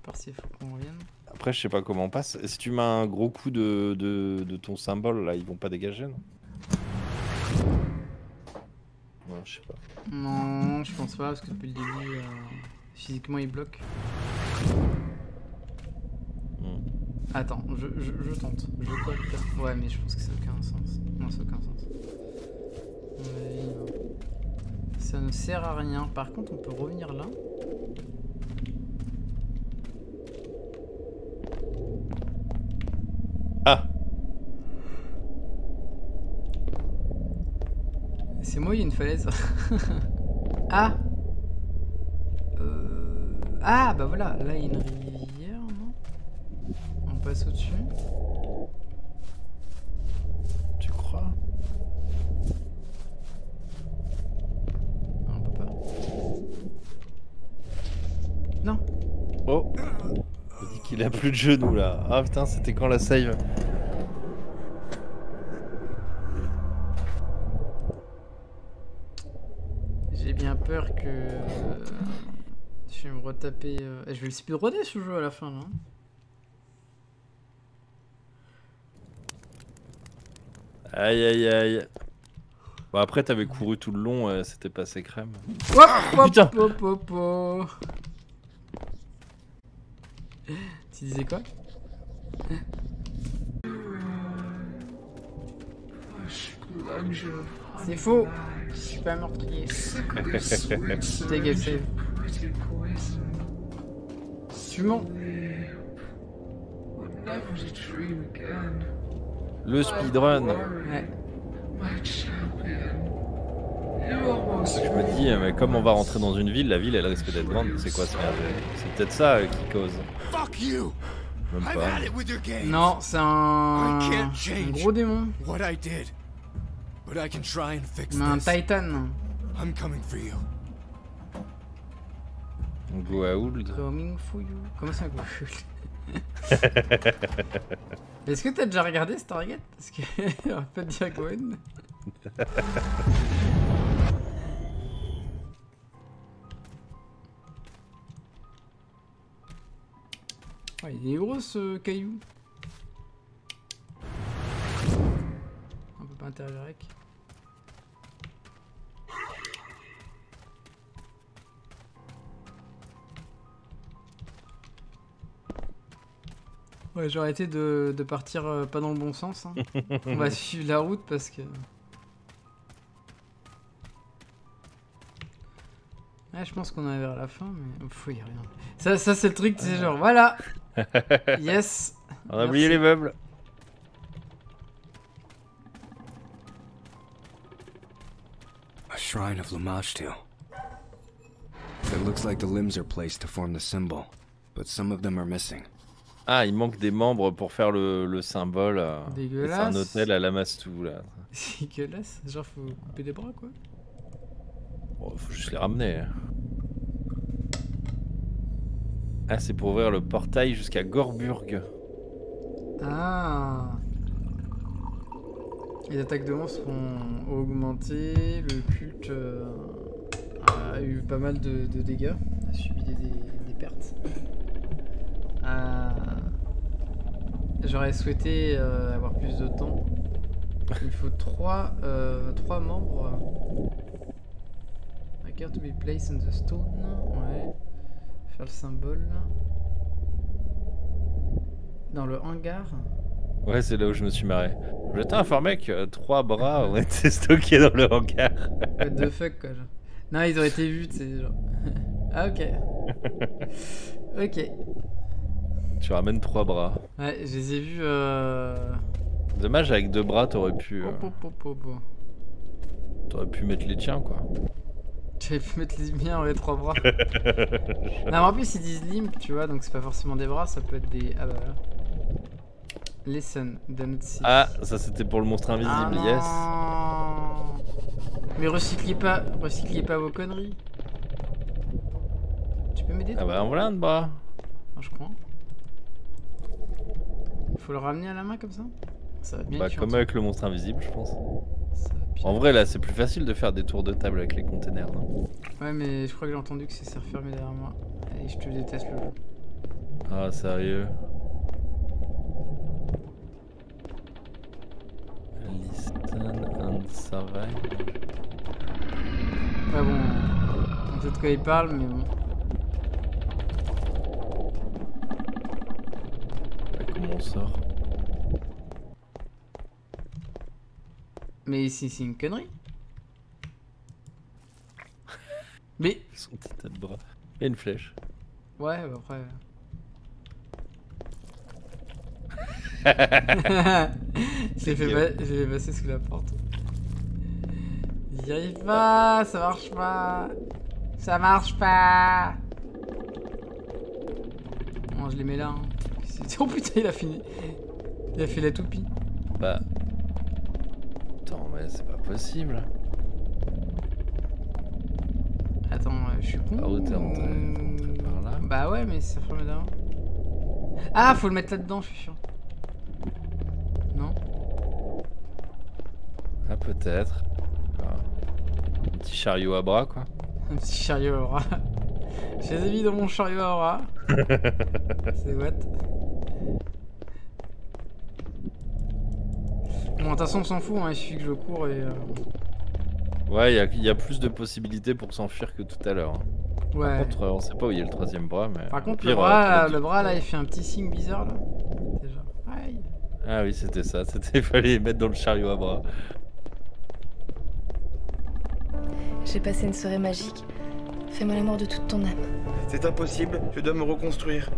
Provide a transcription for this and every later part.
part s'il faut qu'on revienne. Après, je sais pas comment on passe. Si tu mets un gros coup de ton symbole, là, ils vont pas dégager, non? Non, je sais pas. Non, je pense pas, parce que depuis le début, physiquement, il bloque. Attends, je tente. Je tente. Ouais, mais je pense que ça n'a aucun sens. Non, ça n'a aucun sens. Ça ne sert à rien. Par contre, on peut revenir là. Ah! C'est moi, il y a une falaise. Ah! Ah, bah voilà, là il y a une rivière, non? On passe au-dessus. Tu crois? Non, on peut pas. Non! Oh! Il dit qu'il a plus de genoux là. Ah putain, c'était quand la save? J'ai bien peur que je vais me retaper. Je vais le speedrunner ce jeu à la fin là. Aïe aïe aïe. Bon après t'avais couru tout le long, c'était passé crème. Hop, hop, Putain. hop, hop, hop. Tu disais quoi? C'est faux. Je suis pas un meurtrier. Take a save. Tu mens. Le speedrun. Ouais. Je me dis, mais comme on va rentrer dans une ville, la ville elle risque d'être grande. C'est quoi ce merdier? C'est peut-être ça qui cause. Même pas. Non, c'est un gros démon. Mais un titan. Goa'uld. Coming for you. Comment ça, Goa'uld? Est-ce que t'as déjà regardé Stargate? Parce que on va pas te dire Goa'uld. Oh, il est gros ce caillou. On peut pas interagir avec. Ouais, j'aurais été de partir pas dans le bon sens. Hein. On va suivre la route parce que... Ouais, je pense qu'on est vers la fin, mais... Pff, y a rien. Ça c'est le truc, c'est genre, voilà. Yes. On a oublié les meubles. A shrine of Lamashtu. It looks like the limbs are placed to form the symbol, but some of them are missing. Ah, il manque des membres pour faire le symbole. Dégueulasse. C'est un hôtel à Lamastou là. C'est dégueulasse. Genre, faut couper des bras quoi. Oh, faut juste les ramener. Ah, c'est pour ouvrir le portail jusqu'à Gorburg. Ah. Les attaques de monstres ont augmenté. Le culte a eu pas mal de dégâts. A subi des pertes. J'aurais souhaité avoir plus de temps. Il faut 3 membres. A card to be placed on the stone. Ouais. Faire le symbole. Dans le hangar. Ouais, c'est là où je me suis marré. Je t'ai informé que 3 bras ont été stockés dans le hangar. What the fuck quoi. Genre. Non, ils ont été vus, tu sais, genre. Ah, ok. Ok. Tu ramènes 3 bras. Ouais, je les ai vus. Dommage, avec 2 bras, t'aurais pu. T'aurais pu mettre les tiens, quoi. J'avais pu mettre les miens, ouais, 3 bras. Non, mais en plus, ils disent limp, tu vois, donc c'est pas forcément des bras, ça peut être des. Ah bah voilà. Listen, don't see. Ah, ça c'était pour le monstre invisible, yes. Mais recyclez pas vos conneries. Tu peux m'aider? Ah bah en voilà un de bras. Non, je crois. Faut le ramener à la main comme ça? Ça va bien. Bah comme avec le monstre invisible, je pense. Ça En vrai, là, c'est plus facile de faire des tours de table avec les containers, non? Ouais, mais je crois que j'ai entendu que c'est refermé derrière moi. Et je te déteste le jeu. Ah, sérieux? Listen and survive. Ouais, bon. On sait de quoi il parle, mais bon. Comment on sort? Mais c'est une connerie. Mais. Son petit tas de bras. Et une flèche. Ouais, bah après. Je l'ai fait passer sous la porte. J'y arrive pas, ça marche pas. Ça marche pas. Bon, je les mets là. Hein. Oh putain, il a fini. Il a fait la toupie. Bah. Attends, mais c'est pas possible. Attends, je suis con. Par où t'es rentré? Par là? Bah ouais, mais ça ferait d'avant. Ah, faut le mettre là-dedans, je suis sûr. Non? Ah, peut-être. Ah. Un petit chariot à bras, quoi. Un petit chariot à bras. J'ai mis dans mon chariot à bras. C'est what? Bon, de toute façon, on s'en fout, hein, il suffit que je cours et. Ouais, il y a plus de possibilités pour s'enfuir que tout à l'heure. Hein. Ouais. Par contre, on sait pas où il y a le troisième bras, mais. Par contre, pire, le bras là, il fait un petit signe bizarre là. Déjà. Aïe. Ah oui, c'était ça. Il fallait les mettre dans le chariot à bras. J'ai passé une soirée magique. Fais-moi l'amour de toute ton âme. C'est impossible, je dois me reconstruire.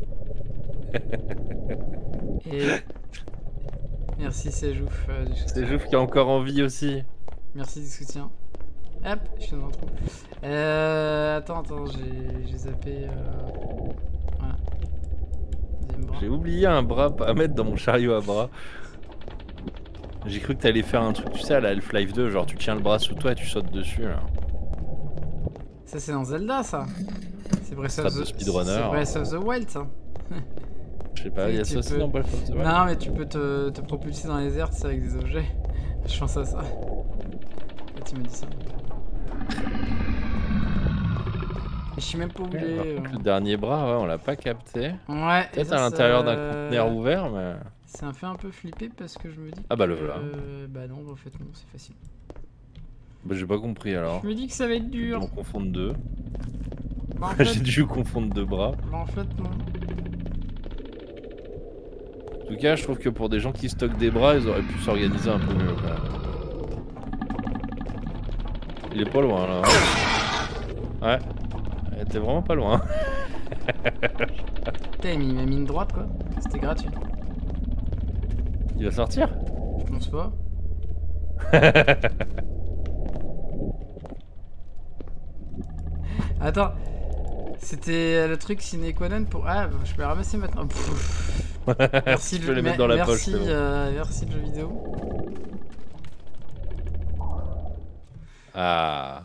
Et. Merci Sejouf du soutien. Sejouf qui a encore envie aussi. Merci du soutien. Hop, je suis dans un trou. Attends, j'ai zappé. Voilà. Deuxième bras. J'ai oublié un bras à mettre dans mon chariot à bras. J'ai cru que t'allais faire un truc, tu sais, à la Half-Life 2, genre tu tiens le bras sous toi et tu sautes dessus. Là. Ça, c'est dans Zelda, ça. C'est Breath of the Wild, ça. Je sais pas, il y a ça aussi dans Breath of the Wild. Non, mais tu peux te propulser dans les airs, avec des objets. Je pense à ça. Là, tu me dis ça. Je suis même pas obligé. Par contre, le dernier bras, ouais, on l'a pas capté. Ouais. Peut-être à l'intérieur d'un conteneur ouvert, mais. Ça me fait un peu flipper parce que je me dis. Ah bah le voilà. Bah non, en fait, non, c'est facile. Bah j'ai pas compris alors. Je me dis que ça va être dur. On confondre deux. Bah, en fait... J'ai dû confondre deux bras. Bah en fait, non. En tout cas, je trouve que pour des gens qui stockent des bras, ils auraient pu s'organiser un peu mieux quand même. Il est pas loin là. Ouais. T'es vraiment pas loin. Putain, il m'a mis une droite quoi. C'était gratuit. Il va sortir? Je pense pas. Attends. C'était le truc sine qua non pour... Ah, bah, je peux le ramasser maintenant. Merci, tu peux les mettre dans la poche. Merci le jeu vidéo. Ah.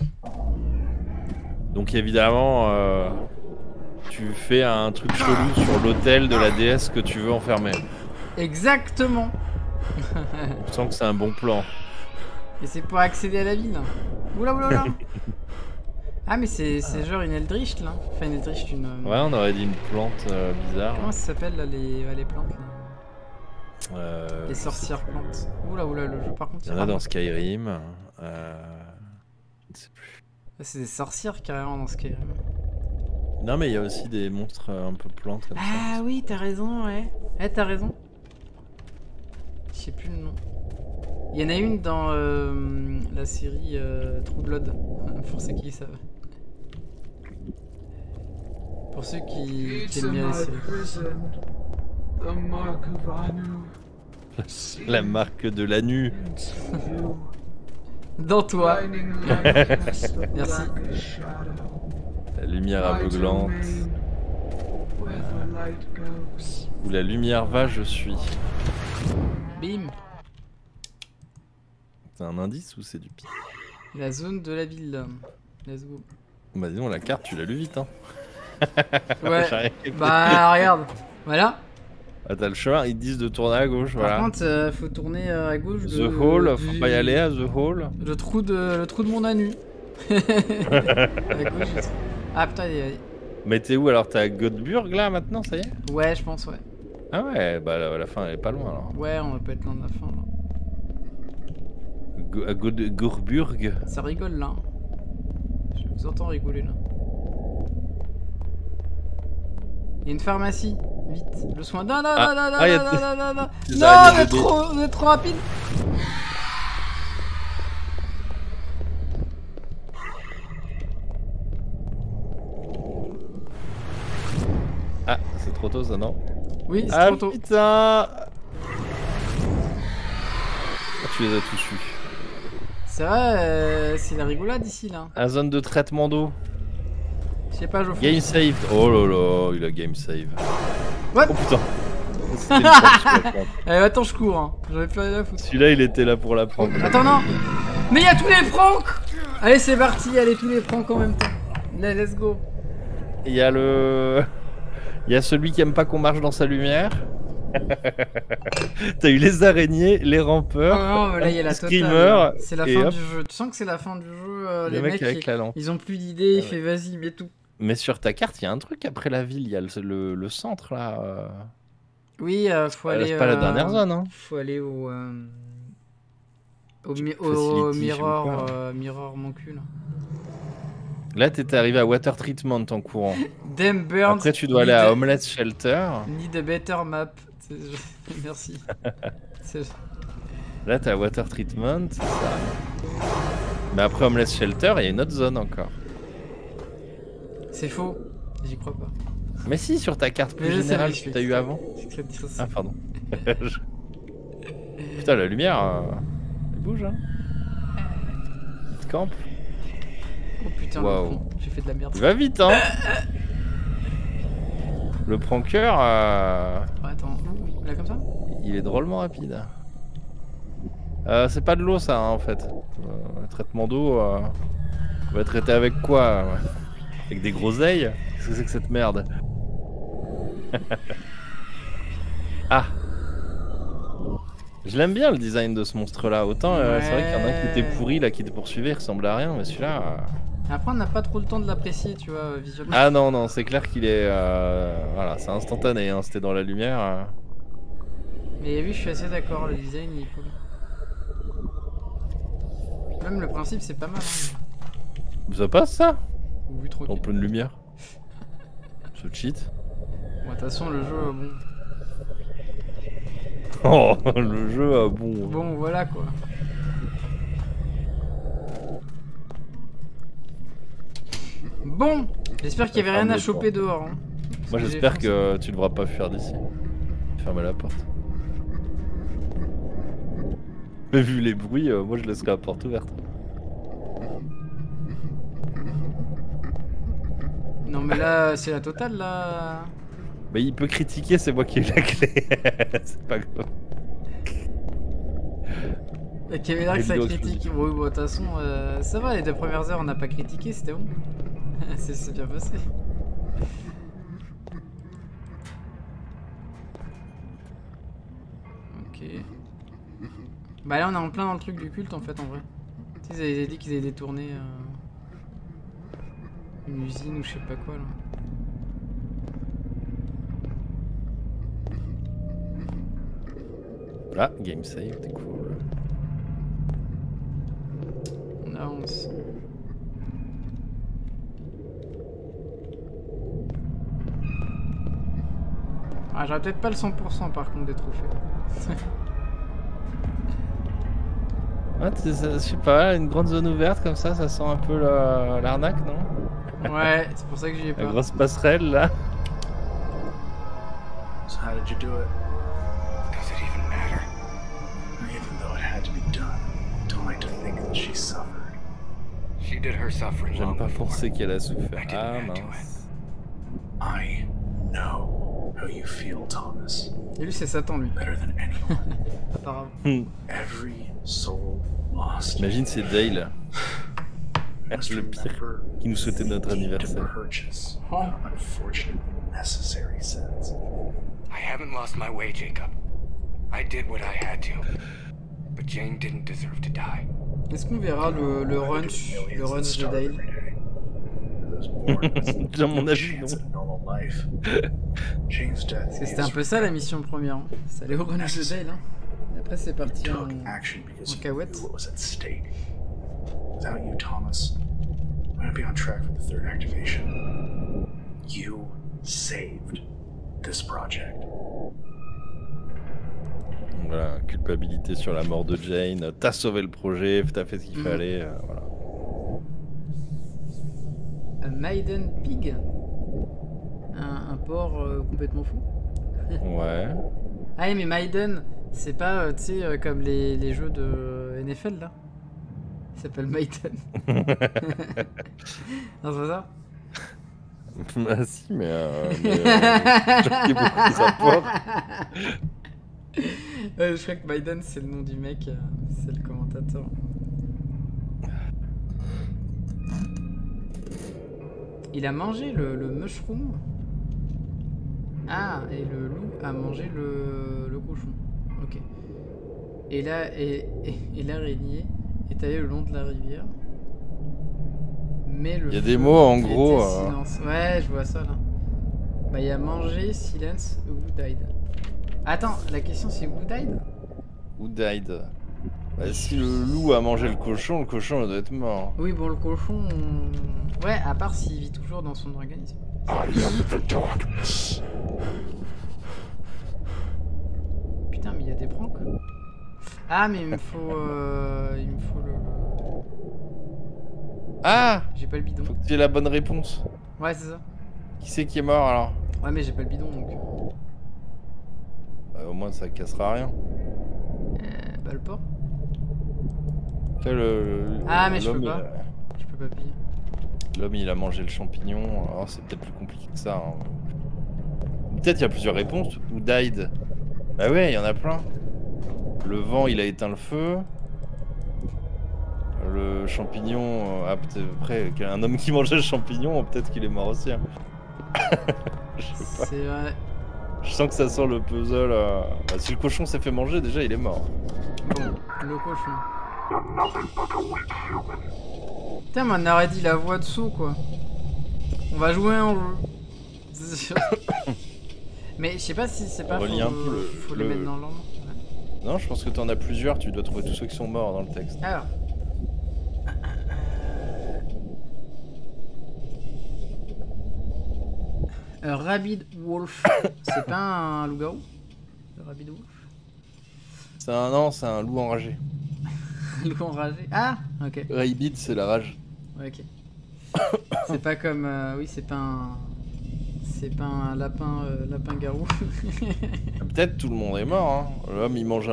Donc évidemment, tu fais un truc chelou sur l'hôtel de la déesse que tu veux enfermer. Exactement. Je sens que c'est un bon plan. Et c'est pour accéder à la ville. Oula oula oula. Ah mais c'est genre une Eldritch là. Enfin une Eldritch, une... Ouais, on aurait dit une plante bizarre. Comment ça s'appelle là les plantes là? Les sorcières plantes. Oula oula, le jeu par contre... Il y en a dans Skyrim. Je ne sais plus. C'est des sorcières carrément dans Skyrim. Non mais il y a aussi des monstres un peu plantes comme ça. Ah oui, t'as raison, ouais. Ouais, t'as raison. Je sais plus le nom. Il y en a une dans la série True Blood, pour ceux qui savent. Pour ceux qui aiment bien la série. La marque de l'anu. Dans toi. Merci. La lumière aveuglante. Où la lumière va, je suis. Bim. C'est un indice ou c'est du pire? La zone de la ville. Let's go. Bah dis donc, la carte, tu l'as lu vite, hein. Ouais. Bah regarde. Voilà. Ah, t'as le chemin, ils te disent de tourner à gauche, voilà. Par contre, faut tourner à gauche. The Hall, faut pas y aller à The Hall. Le trou de mon anu. À gauche, ah putain, Mais t'es où alors? T'es à Göteborg là maintenant, ça y est? Ouais, je pense, ouais. Ah ouais, bah la fin elle est pas loin alors. Ouais, on va pas être loin de la fin là. À Göteborg. Ça rigole là. Je vous entends rigoler là. Il y a une pharmacie. Vite, le soin. Non, non, non, non, non, ah, non, non, non, non, des non, araignées vous êtes trop rapide. Ah, c'est trop tôt ça, non? Oui, c'est Ah trop tôt. putain! Tu les as tous eus. C'est vrai, c'est la rigolade ici là. La zone de traitement d'eau. Je sais pas, je fous. Game saved. Oh là là, il a game save. What? Oh putain. C'était une prank, je peux la prendre. Allez, attends, je cours. Hein. J'avais plus rien à foutre. Celui-là, il était là pour la prendre. Attends, non. Mais il y a tous les pranks. Allez, c'est parti. Allez, tous les pranks en même temps. Allez, let's go. Il y a le... Il y a celui qui aime pas qu'on marche dans sa lumière. T'as eu les araignées, les rampeurs, non, mais là, il y a la Screamer, totale. C'est la fin hop. du jeu. Tu sens que c'est la fin du jeu. Le les mec mecs, avec la lampe. ils ont plus d'idées. Il Ouais. fait vas-y, mets tout. Mais sur ta carte, il y a un truc après la ville. Il y a le centre là. Oui, faut aller. C'est pas la dernière zone, hein. Faut aller au. Au Facility, Mirror, je sais pas. Mirror, mon cul là. Là, t'étais arrivé à Water Treatment en courant. Them Burns. Après, tu dois aller à Homeless Shelter. Need a better map. Merci. Là, t'es à Water Treatment, c'est ça. Mais après Homeless Shelter, il y a une autre zone encore. C'est faux. J'y crois pas. Mais si, sur ta carte plus Mais je sais, générale mais je que sais. t'as eu avant. C'est que dire ça. Ah, pardon. Putain, la lumière, elle bouge, hein. Il te campe. Oh putain, Waouh. le con. J'ai fait de la merde. Il va vite, hein. Le pranker, Attends, là comme ça? il est drôlement rapide. C'est pas de l'eau, ça, hein, en fait. Le traitement d'eau, on va traiter avec quoi? Ouais. Avec des groseilles? Qu'est-ce que c'est que cette merde? Ah! Je l'aime bien le design de ce monstre-là. Autant, c'est vrai qu'il y en a un qui était pourri, là, qui te poursuivait, il ressemblait à rien, mais celui-là... Après, on n'a pas trop le temps de l'apprécier, tu vois, visuellement. Ah non, non, c'est clair qu'il est... Voilà, c'est instantané, hein, c'était dans la lumière. Mais oui, je suis assez d'accord, le design il est cool. Même le principe, c'est pas mal. Hein. Ça passe, ça? Vu trop En pleine lumière. Ce cheat. Bon, de toute façon, le jeu, bon. Oh, le jeu, bon... Bon, voilà quoi. Bon, j'espère qu'il y avait rien à choper dehors. Hein. Moi j'espère que tu devras pas fuir d'ici. Fermez la porte. Mais vu les bruits, moi je laisserai la porte ouverte. Non mais là, c'est la totale là. Mais il peut critiquer, c'est moi qui ai la clé. C'est pas grave. La caméra que ça critique. Bon, de toute façon, ça va, les 2 premières heures on n'a pas critiqué, c'était bon. C'est bien passé. Ok. Bah là on est en plein dans le truc du culte en fait en vrai. Tu sais, ils avaient dit qu'ils avaient détourné une usine ou je sais pas quoi là. Ah, game save, t'es cool. On avance. Ah, j'aurais peut-être pas le 100% par contre des trophées. Ah, je sais pas, une grande zone ouverte comme ça sent un peu l'arnaque, non? Ouais, c'est pour ça que j'y ai pas. La grosse passerelle là. So how did you do it? Does it even matter? Even though it had to be done, don't like to think that she suffered. She did her suffering J'aime long pas before. penser qu'elle a souffert. I didn't Ah add to mince. I know how you feel, Thomas. Et lui c'est Satan lui, Better than anyone. apparemment. Every soul lost. Imagine c'est Dale. Must Le pire. remember Qui nous souhaitait notre they need to anniversaire. purchase an unfortunately necessary sense. I haven't lost my way, Jacob. I did what I had to. But Jane didn't deserve to die. Est-ce qu'on verra le runch de Dale? was bored with Dans mon no avis, non. chance at a normal life. James' death Parce que c'était un is peu ça la mission première. Hein. Ça allait au renage de Dale. Hein. Et après c'est parti en... took action because en you cahuète. knew what was at stake. Without you, Thomas, I wouldn't be on track for the third activation. You saved this project. Voilà, culpabilité sur la mort de Jane. T'as sauvé le projet, t'as fait ce qu'il fallait. Voilà. Maiden Pig. Un porc complètement fou. Ouais. Ah mais Maiden, c'est pas, tu sais, comme les jeux de NFL là. Il s'appelle Maiden. Non, c'est pas ça. Bah si, mais je crois qu'il y a beaucoup de rapports. Je crois que Maiden c'est le nom du mec, c'est le commentateur. Il a mangé le mushroom. Ah, et le loup a mangé le cochon. Ok. Et là, et l'araignée est allée le long de la rivière. Mais le Il y a des feu mots en était gros. silence. Ouais, je vois ça là. Bah, il a mangé silence who died. Attends, la question c'est who died? Who died? Bah, si le loup a mangé le cochon il doit être mort. Oui, bon, le cochon. Ouais, à part s'il vit toujours dans son organisme. Putain, mais il y a des pranks. Ah, mais il me faut le. Ah! J'ai pas le bidon. Faut que tu aies la bonne réponse. Ouais, c'est ça. Qui c'est qui est mort alors? Ouais, mais j'ai pas le bidon donc. Au moins ça cassera rien. Bah, le porc. Après, Ah, mais je peux l'homme, pas. Je peux pas payer. L'homme il a mangé le champignon. Alors c'est peut-être plus compliqué que ça. Hein. Peut-être il y a plusieurs réponses. Who died? Bah ouais, il y en a plein. Le vent il a éteint le feu. Le champignon. Ah, peut-être après, un homme qui mangeait le champignon, peut-être qu'il est mort aussi. Hein. Je sais pas. C'est vrai. Je sens que ça sent le puzzle. Bah, si le cochon s'est fait manger, déjà il est mort. Bon, le cochon. Putain, mais on aurait dit la voix de saut quoi. On va jouer un jeu. C'est sûr. Mais je sais pas si c'est pas. Relis un peu faut les mettre dans l'ordre. Ouais. Non, je pense que t'en as plusieurs, tu dois trouver tous ceux qui sont morts dans le texte. Alors. Un Rabid Wolf. C'est pas un loup-garou? Le Rabid Wolf? C'est un loup enragé. Loup enragé. Ah, ok. Rabid, c'est la rage. Ouais, ok. C'est pas comme. Oui, c'est pas un. C'est pas un lapin-garou. Peut-être tout le monde est mort. Hein. L'homme il mange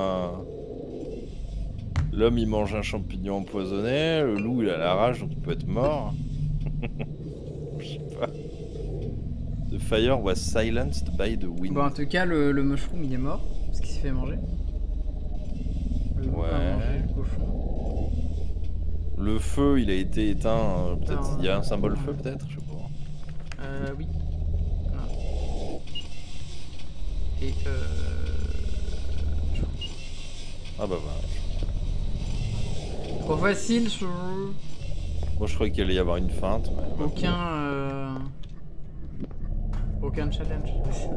L'homme il mange un champignon empoisonné. Le loup il a la rage donc il peut être mort. Je sais pas. The fire was silenced by the wind. Bon, en tout cas, le mushroom il est mort parce qu'il s'est fait manger. Le loup a mangé le cochon. Le feu il a été éteint. Peut-être il y a un symbole feu peut-être. Je sais pas. Oui. Voilà. Et Ah bah voilà. trop facile ce jeu. Moi je croyais qu'il allait y avoir une feinte. Mais... Aucun challenge.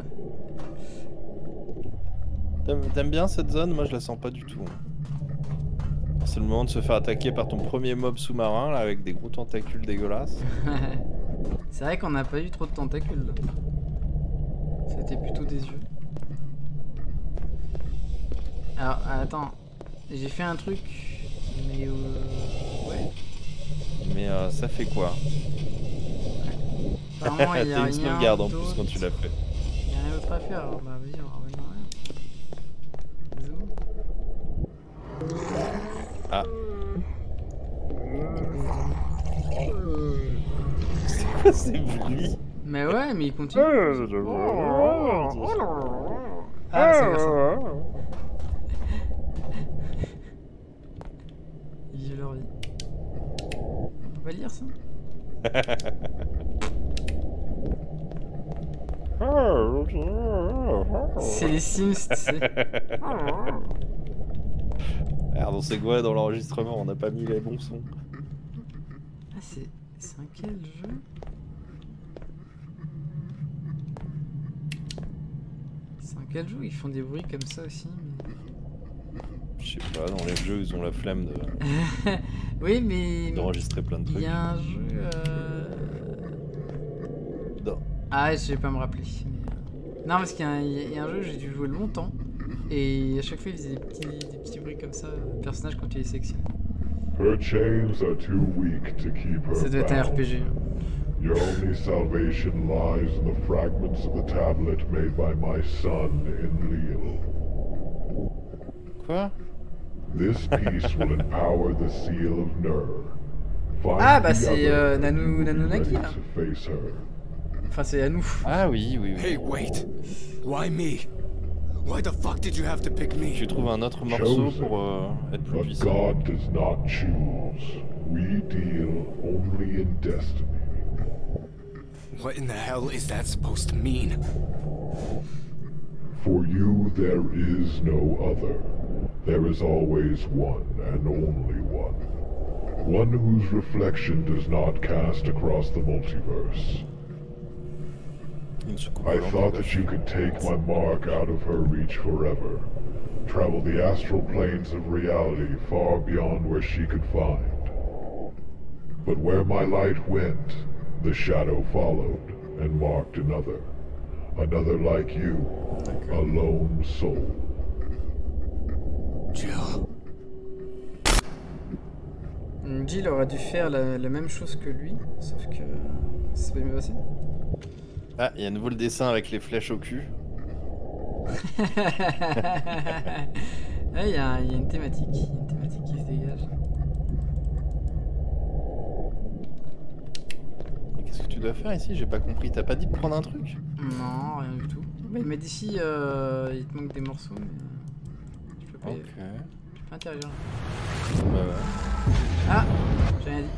T'aimes bien cette zone? Moi je la sens pas du tout. C'est le moment de se faire attaquer par ton premier mob sous-marin là avec des gros tentacules dégueulasses. C'est vrai qu'on n'a pas eu trop de tentacules là. C'était plutôt des yeux. Alors attends, j'ai fait un truc, mais ouais. Mais ça fait quoi? Apparemment il y a T'as une rien sauvegarde en plus d'autre. quand tu l'as fait. Il y a rien d'autre à faire, alors bah vas-y on va revenir rien. Zoom. Ah. C'est quoi ces bruits? Mais ouais, mais il continue. Ah, c'est quoi ça? Ils vivent leur vie. On peut pas lire ça? C'est les Sims, tu sais. Merde, on sait quoi dans l'enregistrement, on n'a pas mis les bons sons. Ah, C'est un quel jeu? C'est un quel jeu? Ils font des bruits comme ça aussi mais... Je sais pas, dans les jeux, ils ont la flemme de Oui, mais... d'enregistrer plein de Il trucs. y a un jeu... Non. Ah, je vais pas me rappeler. Mais, non, parce qu'il y a un jeu, j'ai dû jouer longtemps. Et à chaque fois, il faisait des petits bruits comme ça, le personnage quand tu les sélectionnes. Her chains are too weak to keep her Ça doit être un bound. RPG. Your only salvation lies in the fragments of the tablet made by my son Enlil. Quoi? This piece will empower the seal of Nur. Find Ah, bah the c'est other and Nanunaki be ready là. to face her. Enfin, c'est à nous. Ah oui, oui, oui. Hey, wait. Why me? Why the fuck did you have to pick me? Tu trouves un autre morceau Chosen. pour être plus But puissant. God does not choose. We deal only in destiny. What in the hell is that supposed to mean? For you there is no other. There is always one and only one. One whose reflection does not cast across the multiverse. Une soucoupe I volante. thought that you could take my mark out of her reach forever. Travel the astral planes of reality far beyond where she could find. But where my light went, the shadow followed and marked another. Another like you, a lone soul. Jill. Jill aurait dû faire la même chose que lui, sauf que ça s'est pas mieux passé. Ah, il y a à nouveau le dessin avec les flèches au cul. Ah, il y a une thématique. Il y a une thématique qui se dégage. Mais qu'est-ce que tu dois faire ici? J'ai pas compris. T'as pas dit de prendre un truc? Non, rien du tout. Bah, il m'a dit si il te manque des morceaux, mais je peux pas, Ok. je peux pas interagir. Bah ouais. Ah, j'ai rien dit.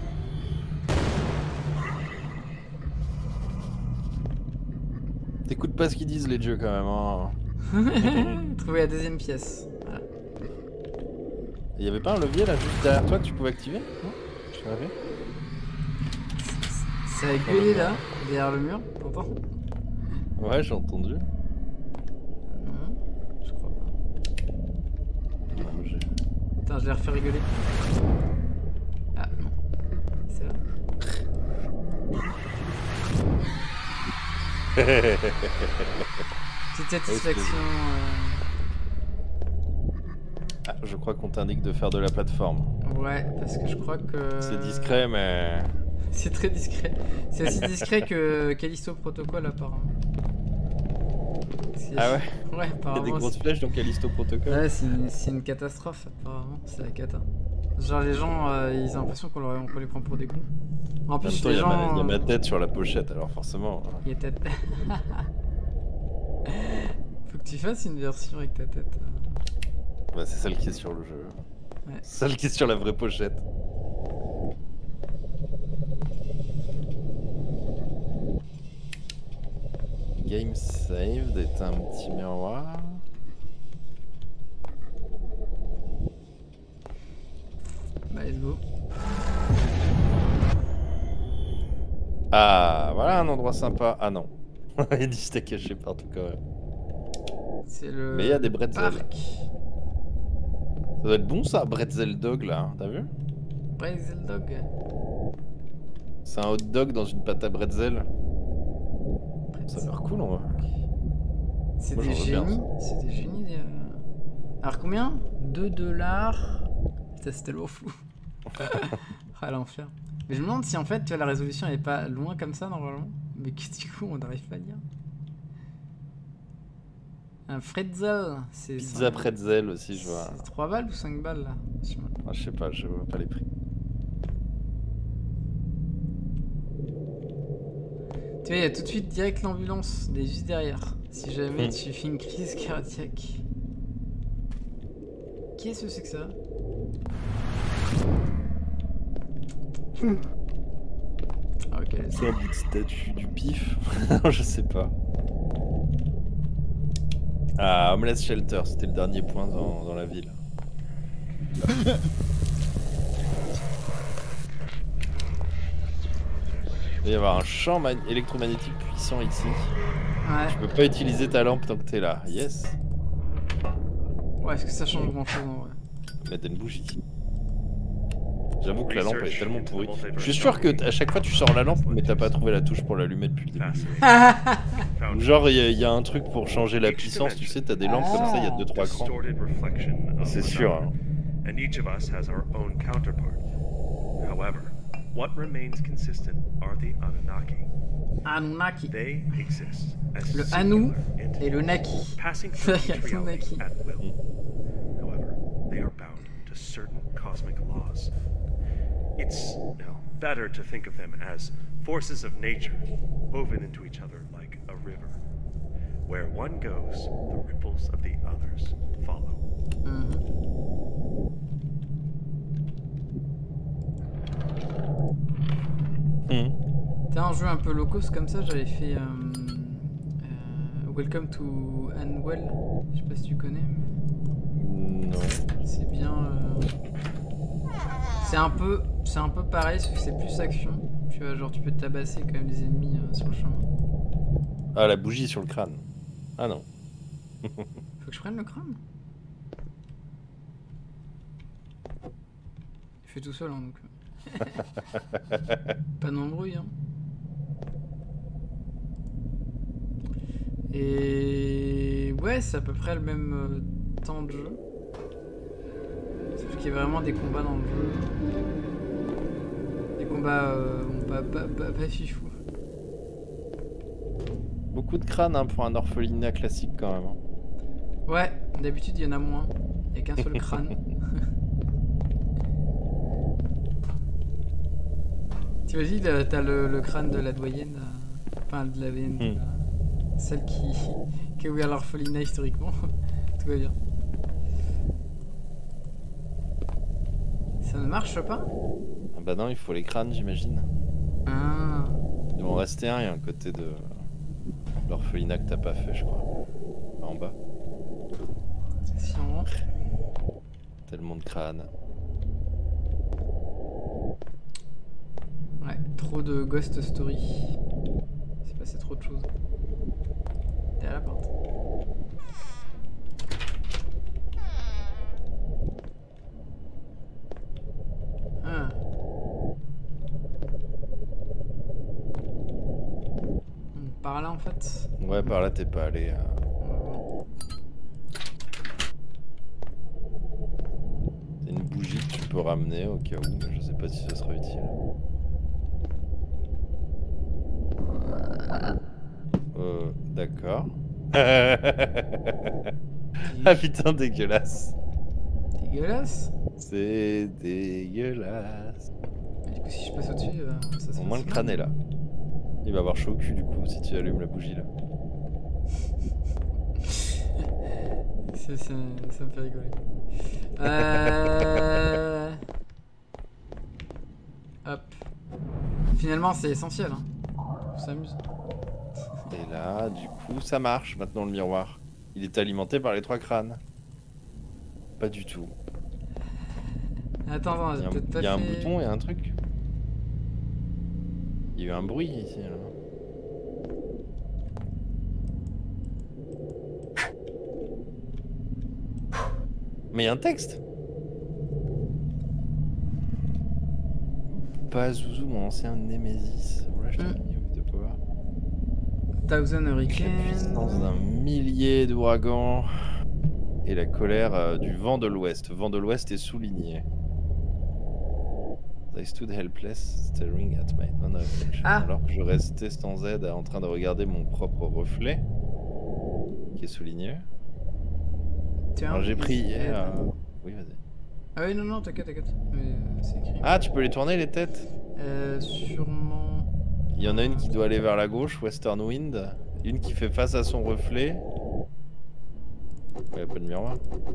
T'écoutes pas ce qu'ils disent les dieux quand même. Hein. Trouver la deuxième pièce. Voilà. Il y avait pas un levier là juste derrière toi que tu pouvais activer? Non? Je l'avais. Ça a gueulé là, derrière le mur, t'entends? Ouais, j'ai entendu. Non, je crois pas. Non, mais j'ai- Attends, je l'ai refait rigoler. Ah non, c'est là. Petite satisfaction. Ah, je crois qu'on t'indique de faire de la plateforme. Ouais, parce que je crois que... C'est discret, mais... C'est très discret. C'est aussi discret que Callisto Protocol apparemment. Ah ouais? Ouais, Il y a apparemment. des grosses flèches dans Callisto Protocol. Ouais, c'est une catastrophe apparemment. C'est la cata. Genre les gens, ils ont l'impression qu'on les prend pour des cons. En En même plus, temps, les il y a gens... il y a ma tête sur la pochette, alors forcément... Il y a tête. Faut que tu fasses une version avec ta tête. Bah, c'est celle qui est sur le jeu. Ouais. Celle qui est sur la vraie pochette. Game saved est un petit miroir. Bah, let's go. Ah, voilà un endroit sympa. Ah non. Il dit c'était caché partout quand même. C'est le. Mais il y a des bretzels. parc. Ça doit être bon ça, bretzel dog là, hein, t'as vu? Bretzel Dog. C'est un hot dog dans une pâte à bretzel. Ça a l'air cool en vrai. C'est Moi, des j'en veux bien, génies. C'est des génies. Alors combien? $2. Putain, c'est tellement flou. Ah l'enfer. Mais je me demande si en fait tu vois, la résolution elle est pas loin comme ça normalement. Mais que du coup on n'arrive pas à lire. Un pretzel, c'est Pizza pretzel aussi, je vois. C'est 3 balles ou 5 balles là? Ah, je sais pas, je vois pas les prix. Tu vois, il y a tout de suite direct l'ambulance, des juste derrière. Si jamais Hmm. tu fais une crise cardiaque. Qu'est-ce que c'est que ça? Ah, ok, C'est un bout de statue du pif. Je sais pas. Ah, Homeless Shelter, c'était le dernier point dans la ville. Il va y avoir un champ électromagnétique puissant ici. Ouais. Tu peux pas utiliser ta lampe tant que t'es là. Yes. Ouais, est-ce que ça change grand chose en vrai? Mettre une bougie. J'avoue que la lampe elle est tellement pourrie. Je suis sûr que à chaque fois tu sors la lampe, mais t'as pas trouvé la touche pour l'allumer depuis le début. Ou genre il y a un truc pour changer la puissance, tu sais, t'as des lampes comme ça, il y a 2-3 crans. C'est sûr. Hein. And each of us has our own counterpart. However, what remains consistent are the Anunnaki. Anunnaki. They exist as Le Anu singular et le Naki. passing through Il y a each tout reality Naki. at will. However, they are bound to certain cosmic laws. It's better to think of them as forces of nature woven into each other like a river. Where one goes, the ripples of the others follow. T'as un jeu un peu low cost comme ça, j'avais fait Welcome to Unwell. Je sais pas si tu connais, mais Non. c'est bien. C'est un peu pareil, sauf que c'est plus action. Tu vois, genre tu peux tabasser quand même des ennemis sur le chemin. Ah, la bougie sur le crâne. Ah non. Faut que je prenne le crâne. Il fait tout seul, hein, donc. Pas d'embrouille, hein. Et ouais, c'est à peu près le même temps de jeu. Sauf qu'il y a vraiment des combats dans le jeu. Des combats pas fifou. Beaucoup de crânes hein, pour un orphelinat classique quand même. Ouais, d'habitude il y en a moins. Il n'y a qu'un seul crâne. T'imagines, t'as le crâne de la doyenne, enfin de la doyenne, celle qui a ouvert l'orphelinat historiquement. Tout va bien. Ça ne marche pas? Ah bah non, il faut les crânes j'imagine. Ah. Il vont rester un, il y a un côté de l'orphelinat que t'as pas fait je crois. En bas. Si on rentre. Tellement de crânes. Ouais, trop de ghost story. Il s'est passé trop de choses. T'es à la porte. Ah. Par là en fait. Ouais, par là t'es pas allé. C'est une bougie que tu peux ramener au cas où, mais je sais pas si ça sera utile. D'accord. Ah putain, dégueulasse. Dégueulasse. C'est dégueulasse. Mais du coup, si je passe au-dessus, ça se Au moins le passe crâne mal. est là. Il va avoir chaud au cul du coup si tu allumes la bougie là. Ça me fait rigoler. Hop. Finalement, c'est essentiel. Hein. On s'amuse. Et là, du coup, ça marche maintenant le miroir. Il est alimenté par les 3 crânes. Pas du tout. Attends, j'ai peut-être pas Il y a un fait... bouton et un truc. Il y a eu un bruit ici. Là. Mais il y a un texte. Pas Zouzou, mon ancien Némésis. Rush to the power. Thousand La puissance Hurricanes. d'un millier d'ouragans. Et la colère du vent de l'ouest. Vent de l'ouest est souligné. I stood helpless, staring at my own reflection. Ah. Alors que je restais sans aide en train de regarder mon propre reflet. Qui est souligné. Tiens, Alors j'ai pris... Oui, vas-y. Ah oui, non, t'inquiète. Mais c'est écrit. Ah, tu peux les tourner les têtes? Sûrement... Il y en a une qui doit aller vers la gauche, Western Wind. Une qui fait face à son reflet. Ouais, pas de miroir.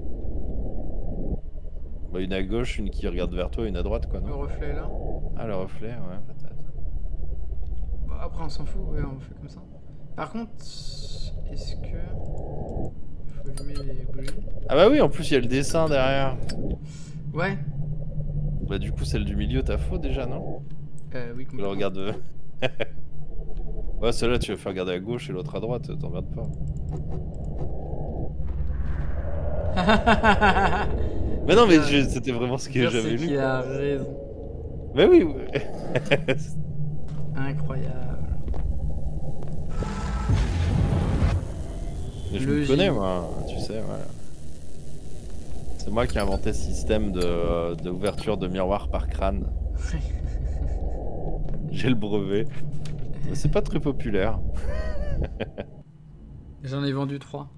Bah, une à gauche, une qui regarde vers toi, une à droite, quoi, Le non? reflet là. Ah, le reflet, ouais, peut-être. Bon, après, on s'en fout, ouais, on fait comme ça. Par contre, est-ce que... Faut allumer les bougies. Ah bah oui, en plus, il y a le dessin derrière. Ouais. Bah du coup, celle du milieu, t'as faux déjà, non? Oui, Je complètement. regarde... Ouais, celle-là, tu vas faire garder à gauche et l'autre à droite, t'emmerdes pas. Mais non, mais c'était vraiment ce que j'avais lu. Qui a raison. Mais oui. Incroyable. Mais je me connais, moi, tu sais, ouais. C'est moi qui ai inventé ce système d'ouverture de miroir par crâne. J'ai le brevet. Mais c'est pas très populaire. J'en ai vendu 3.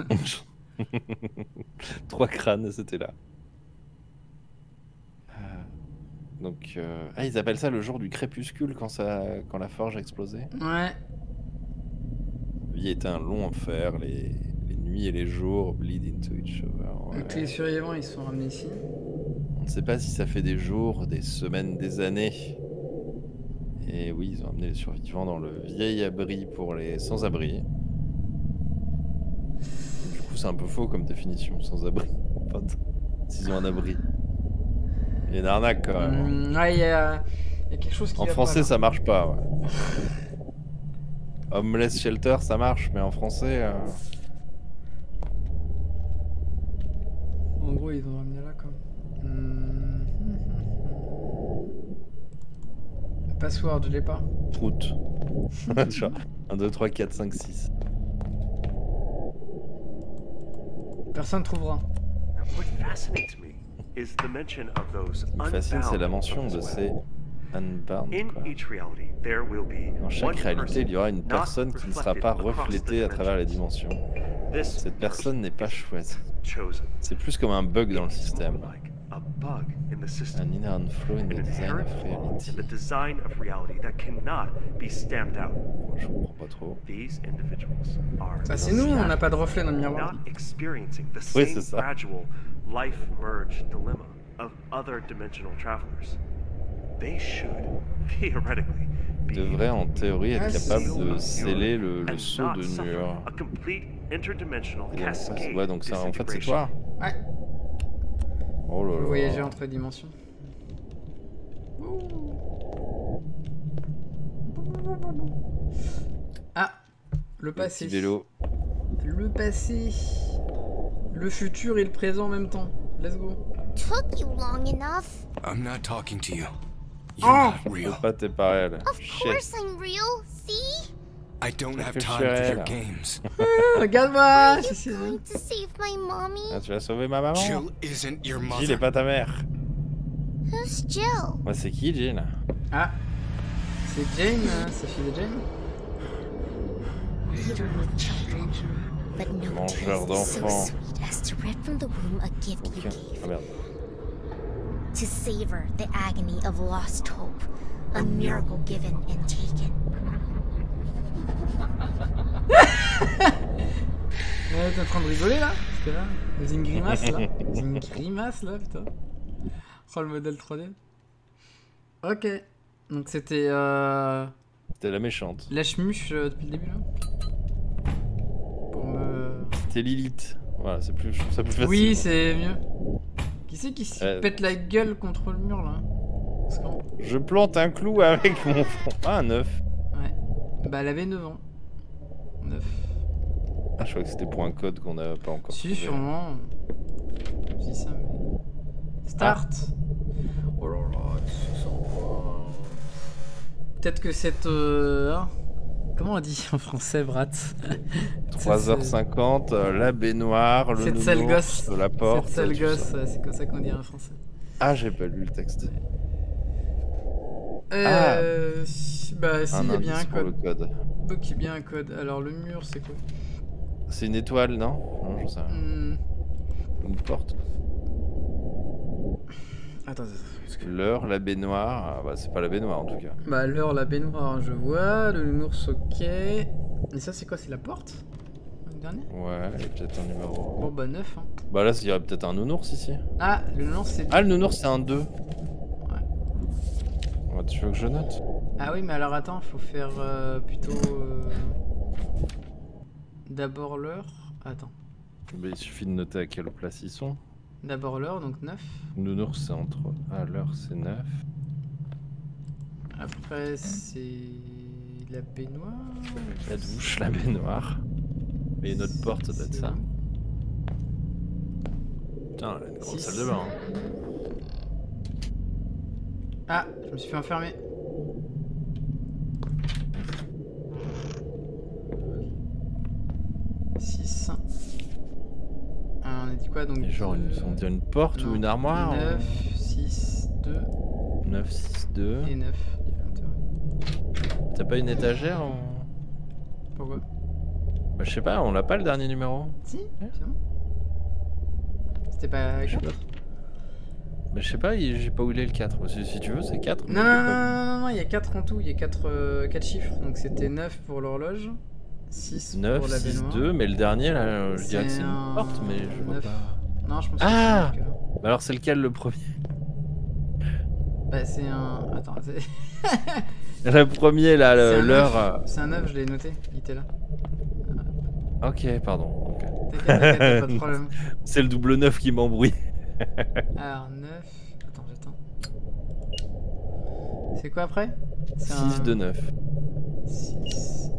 3 crânes, c'était là. Donc, ah, ils appellent ça le jour du crépuscule quand la forge a explosé. Ouais. La vie était un long enfer, les nuits et les jours bleed into each other. Ouais. Donc les survivants, ils sont ramenés ici. On ne sait pas si ça fait des jours, des semaines, des années. Et oui, ils ont amené les survivants dans le vieil abri pour les sans-abri. Du coup, c'est un peu faux comme définition, sans-abri. Enfin, s'ils ont un abri. Il y a une arnaque quand même. Ouais, il y a quelque chose qui en va français, pas, ça marche pas. Ouais. Homeless shelter, ça marche, mais en français... En gros, ils ont ramené là comme. Password, je l'ai pas. Route. 1, 2, 3, 4, 5, 6. Personne trouvera. What fascinates me is the mention of those Ce qui me fascine, c'est la mention de ces unbound. Dans chaque réalité, il y aura une personne qui ne sera pas reflétée à travers les dimensions. Cette personne n'est pas choisie. C'est plus comme un bug dans le système. An inherent flaw in the design of reality. Je comprends pas trop. Bah c'est nous, on n'a pas de reflet dans le miroir. Oui, c'est ça. Devrait en théorie être capable de sceller le saut de mur. Ouais, donc ça, en fait, c'est toi. Ouais. Oh là là. Vous voyagez entre dimensions. Ah, le passé. Petit vélo. Le passé. Le futur et le présent en même temps. Let's go. Took you long enough. I'm not talking to you. You're not real. Pas t'es pareil. Of course I'm real. See? I don't have time for your games. Regarde-moi. To save my mommy. Ah, tu vas sauver ma maman. Jill isn't your mother. Jill est pas ta mère. Who's Jill? Ouais, c'est qui Jill? Ah, c'est Jane, sa fille de Jane. Mangeur d'enfants. Okay. Ah merde. To savor the agony of lost hope, a miracle given and taken. T'es en train de rigoler là? Parce que là, j'ai une grimace là. J'ai une grimace là, putain. Oh le modèle 3D. Ok. Donc c'était C'était la méchante. Lâche-muche depuis le début là. Pour me. C'était Lilith. Voilà, c'est plus, je trouve ça plus facile. Oui, c'est mieux. Qui c'est qui se pète la gueule contre le mur là? Je plante un clou avec mon front. Ah, un œuf. Ouais. Bah elle avait 9 ans. 9. Ah, je crois que c'était pour un code qu'on n'a pas encore Si, trouvé. sûrement. Je dis ça, mais... Start. Oh là là, c'est sympa. Peut-être que cette... hein, comment on dit en français, Brat? 3h50, la baignoire, le cette sale gosse. la porte. Cette sale gosse, c'est comme ça qu'on dit en français. Ah, j'ai pas lu le texte. Bah si, il y a bien un pour code. le code. Donc il y a bien un code. Alors le mur, c'est quoi? C'est une étoile, non? Non, je sais rien. Une porte. Attends. L'heure, la baignoire. Ah, bah, c'est pas la baignoire en tout cas. Bah, l'heure, la baignoire, je vois. Le nounours, ok. Et ça, c'est quoi? C'est la porte? Le dernier? Ouais, il y a peut-être un numéro. Bon, bah, 9. Hein. Bah, là, il y aurait peut-être un nounours ici. Ah, le nounours, c'est. Ah, le nounours, c'est un 2. Ouais. Ouais, tu veux que je note? Ah, oui, mais alors attends, faut faire plutôt. D'abord l'heure. Attends. Bah, il suffit de noter à quelle place ils sont. D'abord l'heure, donc 9. Nounours, c'est entre. Ah, l'heure, c'est 9. Après, c'est la baignoire. La douche, la baignoire. Mais notre porte, ça doit être ça. Putain, une grande salle de bain. Hein. Ah, je me suis fait enfermer. On a dit quoi donc? Et genre, on dirait une porte ou une armoire? 9, 6, 2. 9, 6, 2. Et 9. T'as pas une étagère ou... Pourquoi? Bah, je sais pas, on l'a pas le dernier numéro? Si, c'est bon. C'était pas 4? Bah, je sais pas, j'ai pas où il est le 4. Si tu veux, c'est 4. Non, il y a 4 en tout, il y a 4 chiffres. Donc c'était 9 pour l'horloge, 6 9, pour la 6, baignoire. 2, mais le dernier là, je dirais que c'est une porte, mais je vois 9. pas. Non, je pense ah que c'est bah alors c'est lequel le premier? Bah c'est un... Attends, c'est... Le premier là, l'heure... C'est un 9, je l'ai noté, il était là. Ok, pardon. Okay. T'inquiète, pas de problème. C'est le double 9 qui m'embrouille. Alors 9... Attends, j'attends. C'est quoi après? 6 de 9. 6...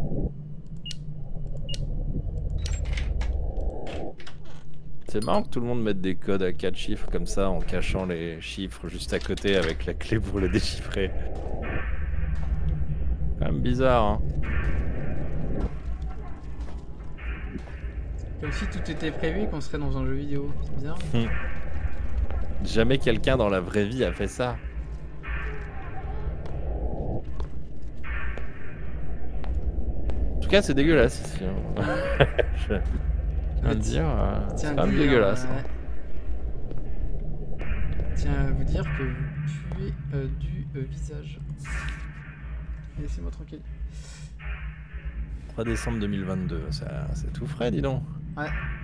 C'est marrant que tout le monde mette des codes à 4 chiffres comme ça en cachant les chiffres juste à côté avec la clé pour le déchiffrer. Quand même bizarre, hein. Comme si tout était prévu et qu'on serait dans un jeu vidéo. C'est bizarre. Jamais quelqu'un dans la vraie vie a fait ça. En tout cas, c'est dégueulasse ici. Hein. Je viens de dire, c'est quand même dégueulasse. Ouais. Tiens à vous dire que vous puez du visage. Laissez-moi tranquille. 3 décembre 2022, c'est tout frais, dis donc. Ouais.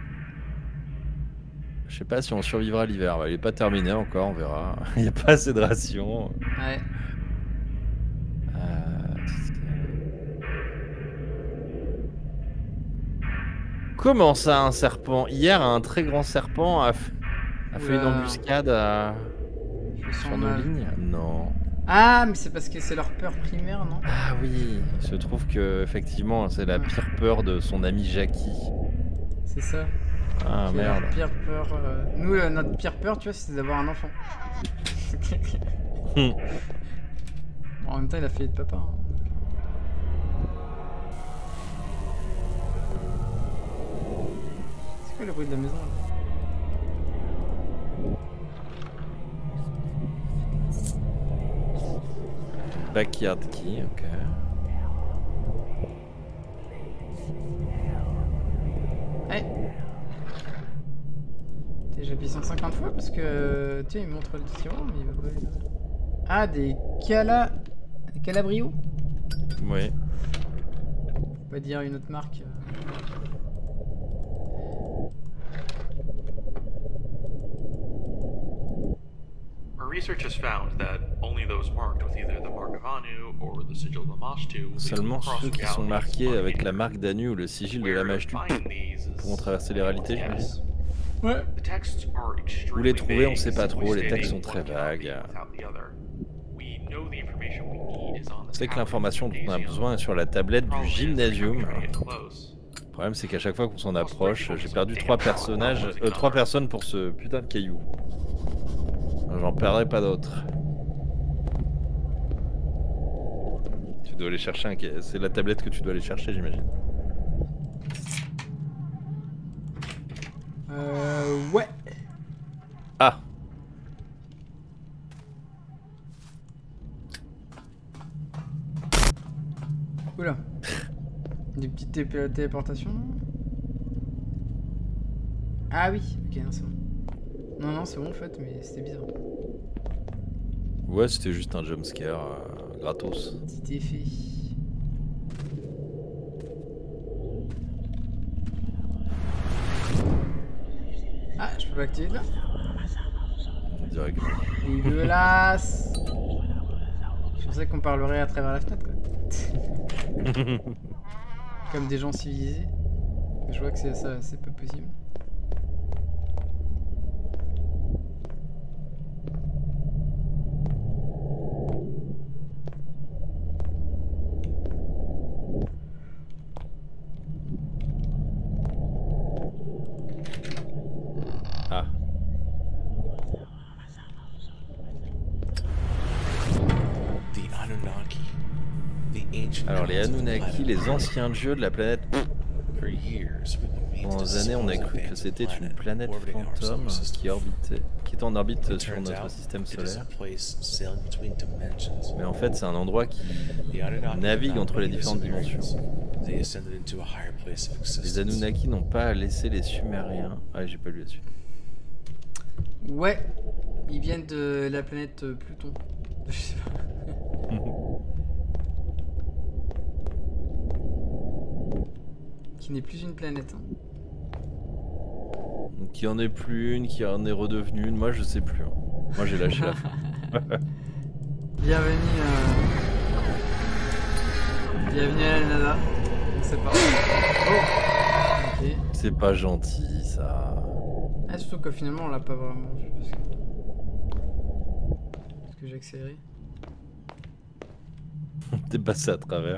Je sais pas si on survivra l'hiver. Il est pas terminé encore, on verra. Il n'y a pas assez de rations. Ouais. Comment ça, un serpent? Hier, un très grand serpent a fait une embuscade sur nos lignes? Non. Ah, mais c'est parce que c'est leur peur primaire, non? Ah oui, il se trouve que effectivement, c'est la pire peur de son ami Jackie. C'est ça. Ah merde. La pire peur. Nous, notre pire peur, tu vois, c'était d'avoir un enfant. Bon, en même temps, il a fait de papa. Hein. C'est quoi le bruit de la maison là? Backyard key, ok. Hey. J'appuie 150 fois parce que tu sais, il montre le tiroir, mais il veut pas. Ah, des Calabrio? Oui. Faut pas dire une autre marque. Seulement ceux qui sont marqués avec la marque d'Anu ou le sigil de la mage du pourront traverser les réalités, je me dis. Ouais. Où les trouver, on sait pas trop, les textes sont très vagues. C'est que l'information dont on a besoin est sur la tablette du gymnasium. Le problème c'est qu'à chaque fois qu'on s'en approche, j'ai perdu 3 personnes pour ce putain de caillou. J'en perdrai pas d'autres. Tu dois aller chercher un... C'est la tablette que tu dois aller chercher, j'imagine. Ouais. Ah. Oula. Des petites téléportations. Ah oui. Ok, non, c'est bon. Non, c'est bon en fait, mais c'était bizarre. Ouais, c'était juste un jumpscare gratos. Petit effet. Ah, je peux pas activer là. Directement. Dégueulasse. Je pensais qu'on parlerait à travers la fenêtre quoi. Comme des gens civilisés. Je vois que c'est ça, c'est pas possible. Alors les Anunnaki, les anciens dieux de la planète. Pendant des années, on a cru que c'était une planète fantôme qui était en orbite sur notre système solaire. Mais en fait, c'est un endroit qui navigue entre les différentes dimensions. Les Anunnaki n'ont pas laissé les Sumériens. Ah, j'ai pas lu là-dessus. Ouais, ils viennent de la planète Pluton. Je sais pas. Qui n'est plus une planète. Hein. Qui en est plus une, qui en est redevenue une, moi je sais plus. Hein. Moi j'ai lâché la fin. Bienvenue à la NASA. C'est pas. Oh. Okay. C'est pas gentil ça. Ah, surtout que finalement on l'a pas vraiment vu parce que j'ai accéléré. T'es passé à travers.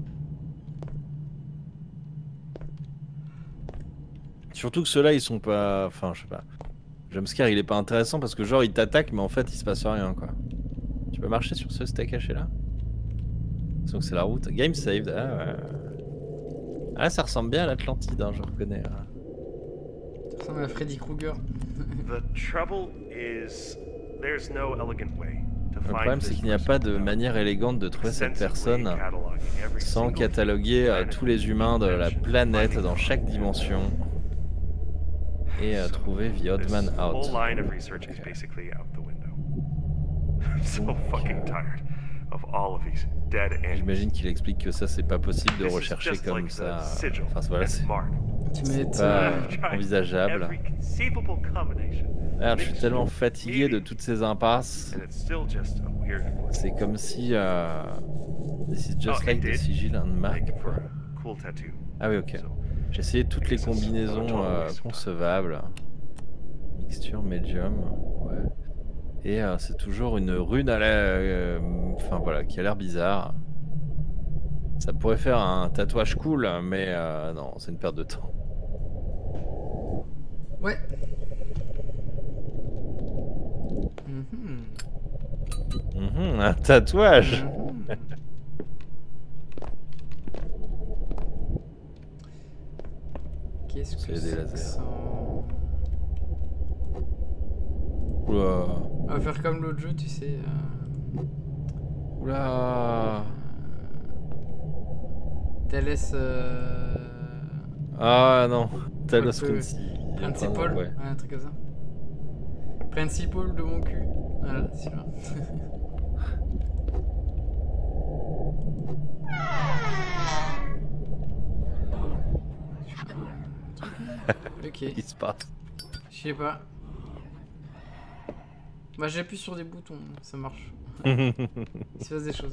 Surtout que ceux-là ils sont pas. Enfin, je sais pas. Jumpscare il est pas intéressant parce que genre il t'attaque mais en fait il se passe rien quoi. Tu peux marcher sur ce steak caché là? Donc c'est la route. Game saved. Ah ouais. Ah ça ressemble bien à l'Atlantide, hein, je reconnais. Ça ressemble à Freddy Krueger. The trouble is there's no elegant way. Le problème c'est qu'il n'y a pas de manière élégante de trouver cette personne sans cataloguer tous les humains de la planète dans chaque dimension et trouver The Odd Man Out. J'imagine qu'il explique que ça c'est pas possible de rechercher comme ça. Enfin voilà, c'est pas envisageable. Alors, je suis tellement fatigué de toutes ces impasses. C'est comme si This is just like the sigil and mark. Ah oui, ok. J'ai essayé toutes les combinaisons concevables. Mixture, medium, ouais. Et c'est toujours une rune à la... enfin voilà, qui a l'air bizarre. Ça pourrait faire un tatouage cool, mais non, c'est une perte de temps. Ouais. Un tatouage. Qu'est-ce que c'est des lasers. Oula. On va faire comme l'autre jeu, tu sais. Oula. Thales. Ah non. Thales Principal. Principal, ouais, un truc comme ça. Principal de mon cul. Voilà, c'est là. Ok. Qu'est-ce qui se passe? Je sais pas. Bah j'appuie sur des boutons, ça marche. Il se passe des choses.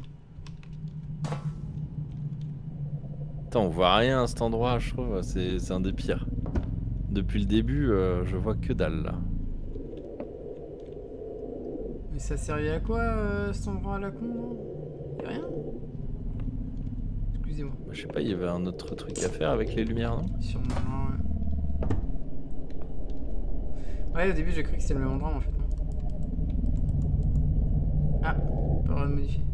Attends, on voit rien à cet endroit, je trouve. C'est un des pires. Depuis le début, je vois que dalle là. Mais ça servait à quoi cet endroit à la con, non? Y'a rien? Excusez-moi. Je sais pas, il y avait un autre truc à faire avec les lumières, non? Sûrement, ouais. Ouais, au début j'ai cru que c'était le même endroit, mais en fait non. Ah, pas le droit de modifier.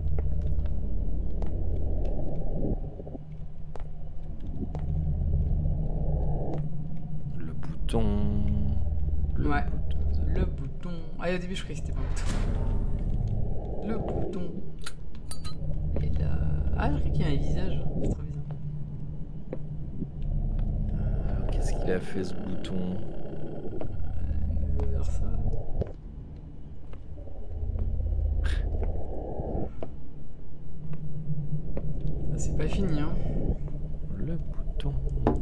Le bouton. Ouais. Le bouton. Ah, au début je croyais que c'était pas un bouton. Le bouton. Et là. Ah, je crois qu'il y a un visage. C'est trop bizarre. Alors, qu'est-ce qu'il a fait ce bouton? Vers ça. Ça c'est pas fini, hein. Le bouton.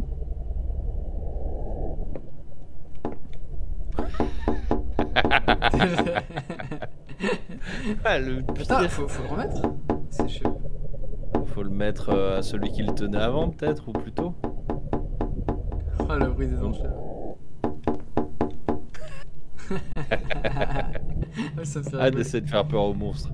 Ah, le putain, faut le remettre. C'est chaud. Faut le mettre à celui qui le tenait avant, peut-être, ou plutôt. Oh, le bruit des enchères. Ah, d'essayer de faire peur aux monstres.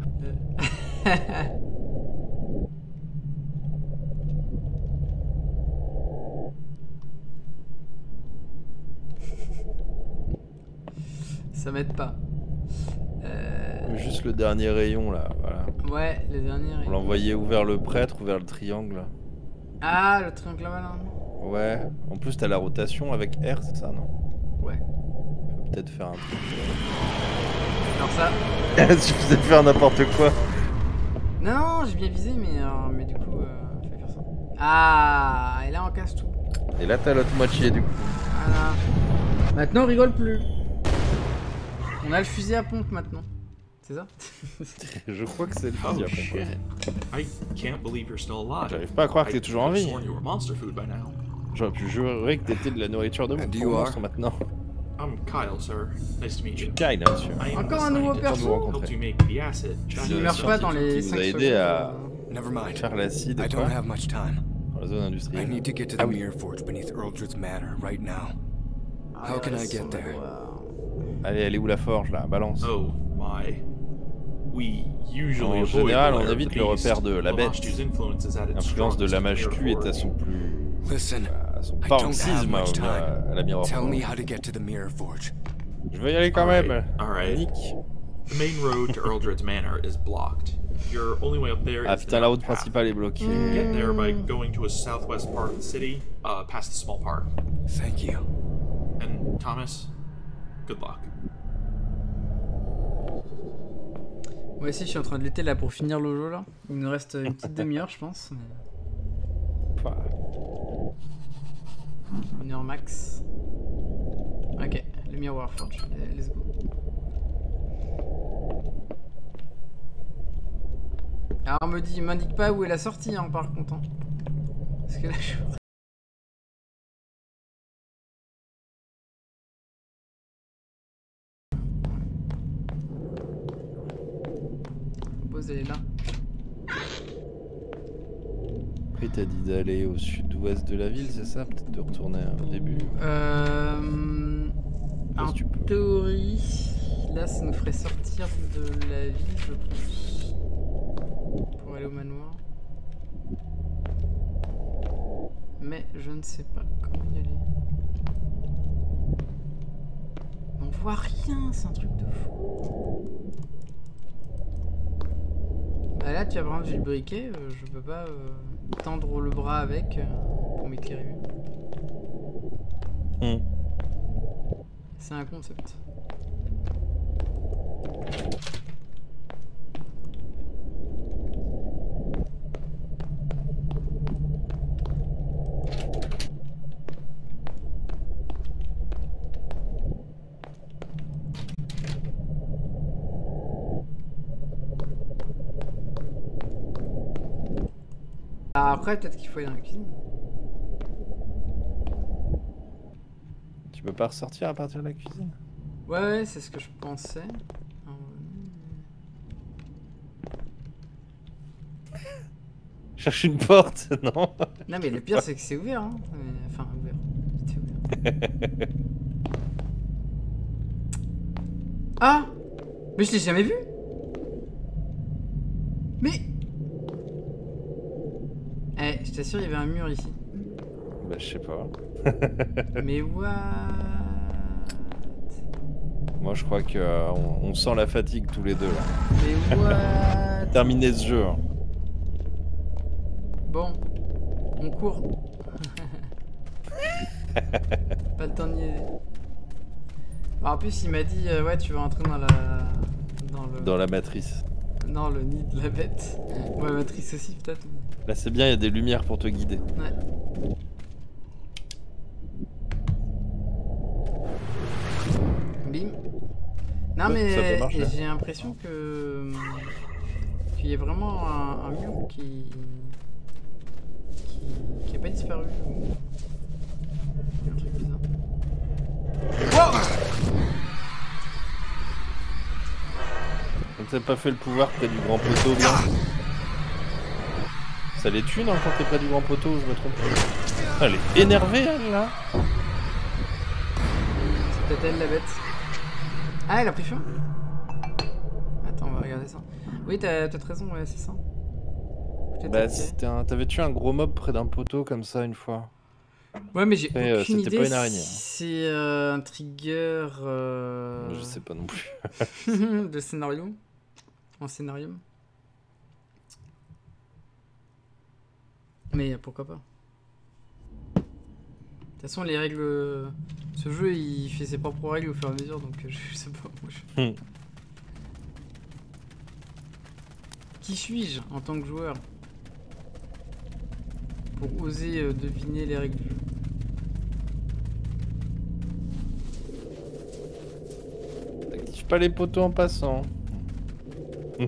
Ça m'aide pas. Juste le dernier rayon là, voilà. Ouais, le dernier. On l'envoyait ou vers le prêtre ou vers le triangle. Ah, le triangle là, là. Ouais. En plus, t'as la rotation avec R, c'est ça, non? Ouais. On peut peut-être faire un truc. Alors ça. Tu faisais faire n'importe quoi. Non, j'ai bien visé, mais du coup, fallait faire ça. Ah, et là on casse tout. Et là, t'as l'autre moitié du coup. Voilà. Maintenant, on rigole plus. On a le fusil à pompe maintenant. C'est ça? Je crois que c'est le fusil à pompe. I can't believe you're still alive. J'arrive pas à croire que t'es toujours en vie. You were monster food by now. J'aurais pu jurer que t'étais de la nourriture de monstre maintenant. I'm Kyle, sir. Nice to meet you. Kyle, hein, monsieur. I am Encore the un nouveau scientist perso. who helped you make the acid. Il meurt pas dans les Qui 5 nous a secondes. aidé à Never mind. faire l'acide I don't have much time. dans la zone I industrielle. need to get to the Mirror Forge beneath Earldred's Manor right now. How can I get there? Allez, elle est où la forge là? Balance. Oh my. We usually En avoid général, the on lair of évite the le beast. repère de la bête. Lamashtu's influence is at its L'influence de strongest la in the mâche tue est à son plus... Listen, à son I don't have paroxysme much time. à la Mirror Tell me Forge. how to get to the Mirror Forge. Je vais y aller quand même. Alright. Nick. The main road to Earldred's Manor is blocked. Your only way up there Ah is the putain, la route mountain path. principale est bloquée. Get there by going to a southwest part of the city, past the small park. Thank you. And Thomas, good luck. Moi aussi, je suis en train de l'été là pour finir le jeu là. Il nous reste une petite demi-heure, je pense. Mais... Une heure max. Ok, le Mirror Forge. Let's go. Alors, m'indique pas où est la sortie, hein, par contre. Hein. Parce que là, je... Elle est là. Après, t'as dit d'aller au sud-ouest de la ville, c'est ça? Peut-être de retourner au début. En théorie, là, ça nous ferait sortir de la ville, je pense. Pour aller au manoir. Mais je ne sais pas comment y aller. On voit rien, c'est un truc de fou. Bah là, tu as par exemple vu le briquet, je peux pas tendre le bras avec pour m'éclairer. C'est un concept. Après, peut-être qu'il faut aller dans la cuisine. Tu peux pas ressortir à partir de la cuisine? Ouais, c'est ce que je pensais. Cherche une porte, non? Non, mais le pire, c'est que c'est ouvert. Hein. Enfin, ouvert. C'est ouvert. Ah! Mais je l'ai jamais vu! Mais... Eh, je t'assure, il y avait un mur ici. Bah, je sais pas. Mais what? Moi, je crois que on sent la fatigue tous les deux là. Mais what? Terminer ce jeu. Hein. Bon, on court. Pas le temps de niaiser. Bon, en plus, il m'a dit, ouais, tu vas entrer dans la... Dans la matrice. Non, le nid de la bête. Ouais, la matrice aussi, peut-être. Là, c'est bien, il y a des lumières pour te guider. Ouais. Bim. Non, mais j'ai l'impression que... qu'il y a vraiment un mur qui a pas disparu. Il y a un truc bizarre. Wow! Donc t'as pas fait le pouvoir près du grand poteau, bien? Ça les tue, non, quand t'es près du grand poteau, je me trompe pas. Elle est énervée, elle, là. C'est peut-être elle, la bête. Ah, elle a pris feu? Attends, on va regarder ça. Oui, t'as peut-être raison, ouais, c'est ça. Bah, t'avais tué un gros mob près d'un poteau comme ça une fois. Ouais, mais j'ai aucune idée pas une araignée. Si c'est un trigger... Je sais pas non plus. de scénario. En scénario. Mais pourquoi pas. De toute façon, les règles... Ce jeu, il fait ses propres règles au fur et à mesure, donc je sais pas. Moi, Qui suis-je en tant que joueur pour oser deviner les règles du jeu? T'actives pas les poteaux en passant. Ah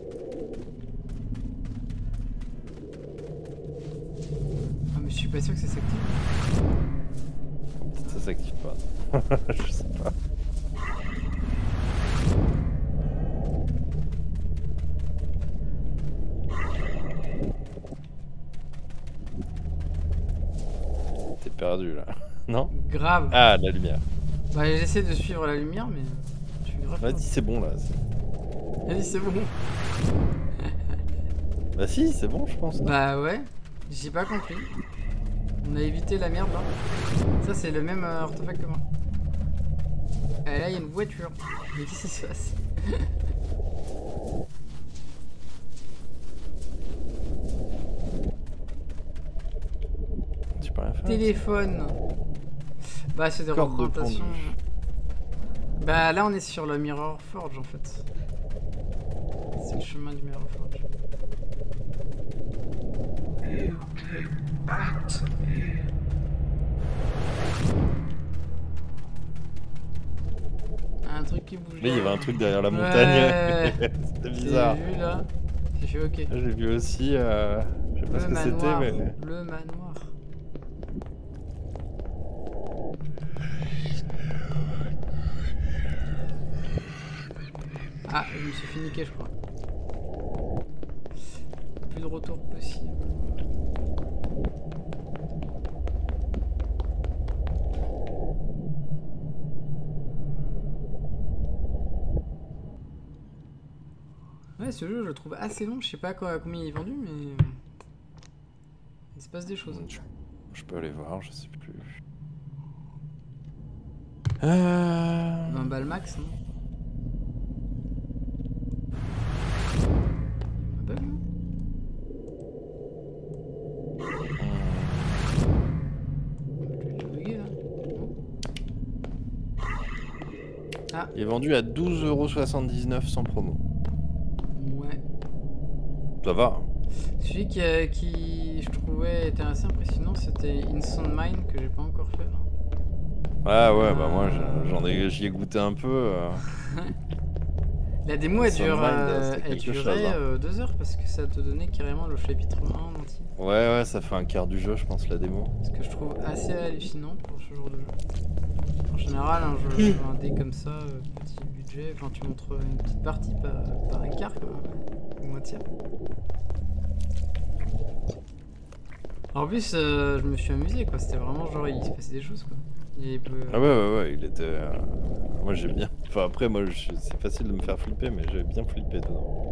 mais je suis pas sûr que ça s'active. Ça s'active pas. Je sais pas. T'es perdu là. Non? Grave. Ah, la lumière. Bah j'essaie de suivre la lumière mais je suis grave. Vas-y, c'est bon là. Vas-y, c'est bon. Bah si, c'est bon je pense. Bah ouais, j'ai pas compris. On a évité la merde là. Ça c'est le même artefact que moi. Et là il y a une voiture. Mais qu'est-ce qui se passe? Tu peux rien faire. Téléphone. Bah c'est des représentations. Bah là on est sur le Mirror Forge en fait. C'est le chemin du Mirror Forge. Un truc qui bouge. Mais il y avait un truc derrière la montagne. C'était bizarre. J'ai vu là. J'ai fait ok. J'ai vu aussi. Je sais pas ce que c'était mais. Le manoir. Ah, je me suis fait niquer, je crois. Plus de retour possible. Ouais, ce jeu, je le trouve assez long. Je sais pas combien il est vendu, mais il se passe des choses. Je peux aller voir, je sais plus. 20 balles max, non? Ah. Il est vendu à 12,79€ sans promo. Ouais. Ça va. Celui qui je trouvais était assez impressionnant, c'était Instant Mine que j'ai pas encore fait là. Ah ouais, bah moi j'y ai goûté un peu. La démo elle durait 2 heures parce que ça te donnait carrément le chapitre 1 en entier. Ouais, ça fait un quart du jeu, je pense, la démo. Ce que je trouve assez hallucinant pour ce genre de jeu. En général, un jeu indé comme ça, petit budget, enfin tu montres une petite partie par un quart, quoi, ou moitié. En plus, je me suis amusé, quoi. C'était vraiment genre, il se passait des choses, quoi. Ah ouais, il était... Moi j'ai bien... Enfin après, moi c'est facile de me faire flipper, mais j'avais bien flippé dedans.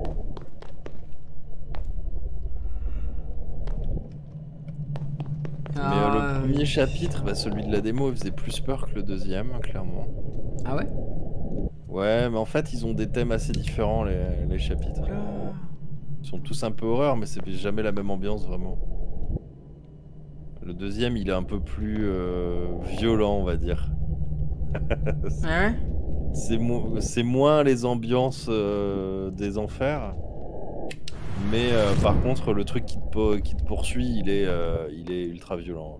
Mais le premier chapitre, bah, celui de la démo, il faisait plus peur que le deuxième, clairement. Ah ouais? Ouais, mais en fait, ils ont des thèmes assez différents, les chapitres. Ils sont tous un peu horreur, mais c'est jamais la même ambiance, vraiment. Le deuxième, il est un peu plus violent, on va dire. Ouais. C'est moins les ambiances des enfers. Mais par contre, le truc qui te poursuit, il est ultra violent.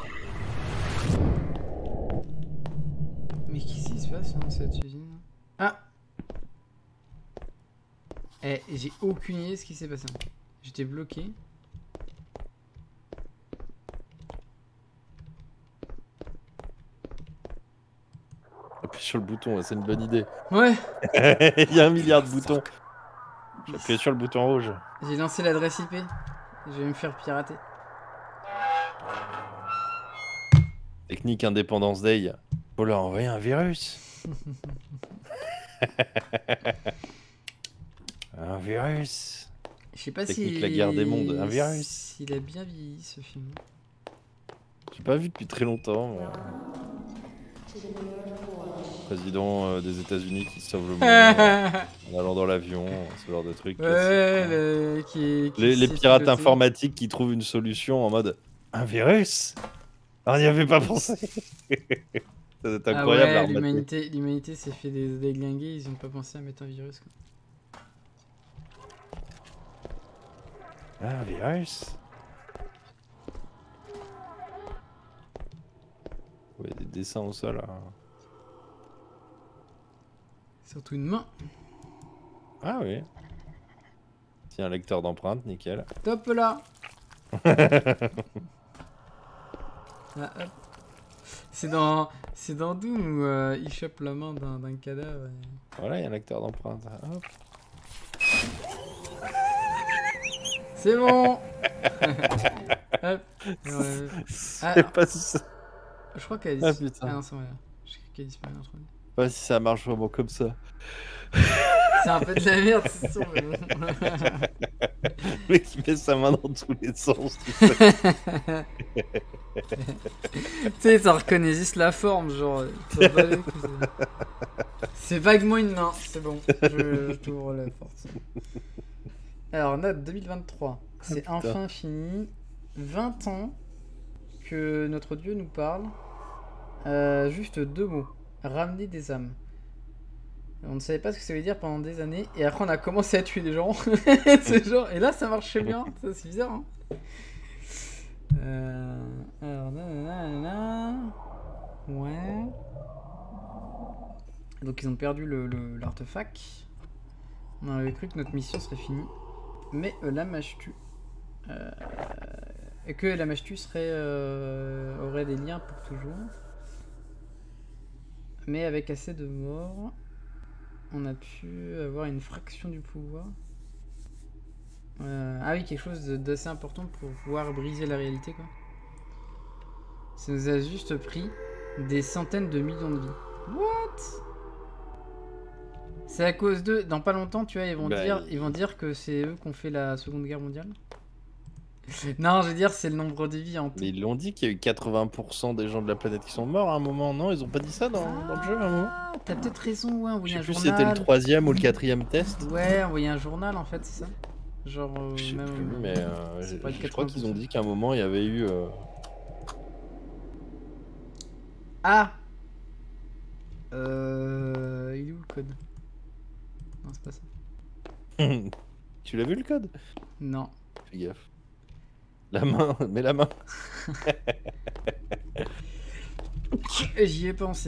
Mais qu'est-ce qui se passe dans cette usine? Ah! Eh, j'ai aucune idée de ce qui s'est passé. J'étais bloqué. Appuie sur le bouton, c'est une bonne idée. Ouais! Il y a 1 milliard de boutons. J'appuie sur le bouton rouge. J'ai lancé l'adresse IP. Je vais me faire pirater. Technique Independence Day. Faut leur envoyer un virus. Un virus. Je sais pas Technique si... la guerre des mondes. Un virus. S'il a bien vieilli ce film. J'ai pas vu depuis très longtemps. Mais... président des États-Unis qui sauve le monde en allant dans l'avion, ce genre de truc. Ouais, les pirates informatiques qui trouvent une solution en mode un virus. On n'y avait pas pensé. Ça doit être incroyable. L'humanité s'est fait déglinguer, ils n'ont pas pensé à mettre un virus. Quoi. Un virus. Ouais, des dessins au sol. Hein. Surtout une main. Ah oui. C'est un lecteur d'empreintes, nickel. Top là. Ah, hop. C'est dans Doom où il chope la main d'un cadavre. Voilà, il y a un lecteur d'empreintes. Hop. C'est bon. Hop. C'est pas ça. Je crois qu'elle a disparu. putain. Ah non, c'est vrai. Je crois qu'elle a disparu. Pas si ça marche vraiment comme ça. C'est un peu de la merde, c'est sûr. Mais bon. Le mec qui met sa main dans tous les sens. Tu sais, ça reconnaît juste la forme, genre. C'est vaguement une main, c'est bon. Je t'ouvre la porte. Alors, note 2023. C'est enfin fini. 20 ans que notre Dieu nous parle. Juste 2 mots. Ramener des âmes. On ne savait pas ce que ça veut dire pendant des années. Et après, on a commencé à tuer des gens. Genre... Et là, ça marchait bien. C'est bizarre, hein. Alors, nanana. Ouais. Donc, ils ont perdu l'artefact. On avait cru que notre mission serait finie. Mais la mâche-tu. Et que la mâche-tu aurait des liens pour toujours. Mais avec assez de morts, on a pu avoir une fraction du pouvoir. Ah oui, quelque chose d'assez important pour pouvoir briser la réalité, quoi. Ça nous a juste pris des centaines de millions de vies. What? C'est à cause d'eux. Dans pas longtemps, tu vois, ils vont dire que c'est eux qui ont fait la Seconde Guerre mondiale. Non, je veux dire, c'est le nombre de vies en tout. Mais ils l'ont dit qu'il y a eu 80% des gens de la planète qui sont morts à un moment, non? Ils ont pas dit ça dans le jeu à un moment? T'as peut-être raison, ouais, envoyer un journal. Je sais plus si c'était le 3e ou le 4e test. Ouais, envoyer un journal en fait, c'est ça? Genre. Je sais même, plus, mais je crois qu'ils ont dit qu'à un moment il y avait eu. Ah! Il est où le code? Non, c'est pas ça. Tu l'as vu le code? Non. Fais gaffe. La main, mets la main. J'y ai pensé.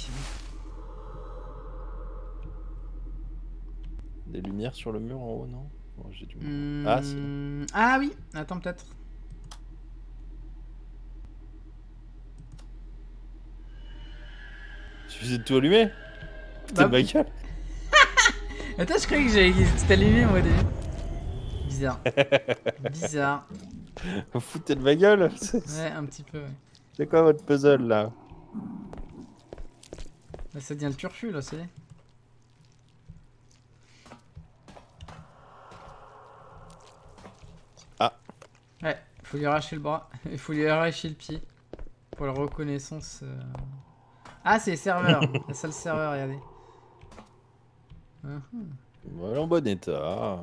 Des lumières sur le mur en haut, non? Bon, j'ai du mal. Ah, si. Ah oui, attends peut-être. Suffisait de tout allumer? T'es de ma gueule. Attends, je croyais que j'avais allumé moi au début. Bizarre. Bizarre. Vous foutez de ma gueule? Ouais, un petit peu, ouais. C'est quoi votre puzzle là? Là, ça devient le turfu là, c'est. Ah. Ouais, faut lui arracher le bras. Il faut lui arracher le pied. Pour la reconnaissance. Ah, c'est les serveurs. La salle serveur, regardez. Voilà, en bon état.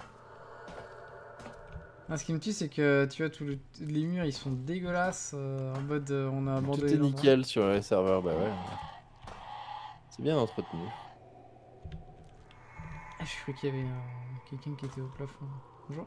Ah, ce qui me tue, c'est que tu vois, les murs ils sont dégueulasses. En mode, on a abandonné. Tout est nickel sur les serveurs, bah ouais. C'est bien entretenu. Ah, je crois qu'il y avait quelqu'un qui était au plafond. Bonjour.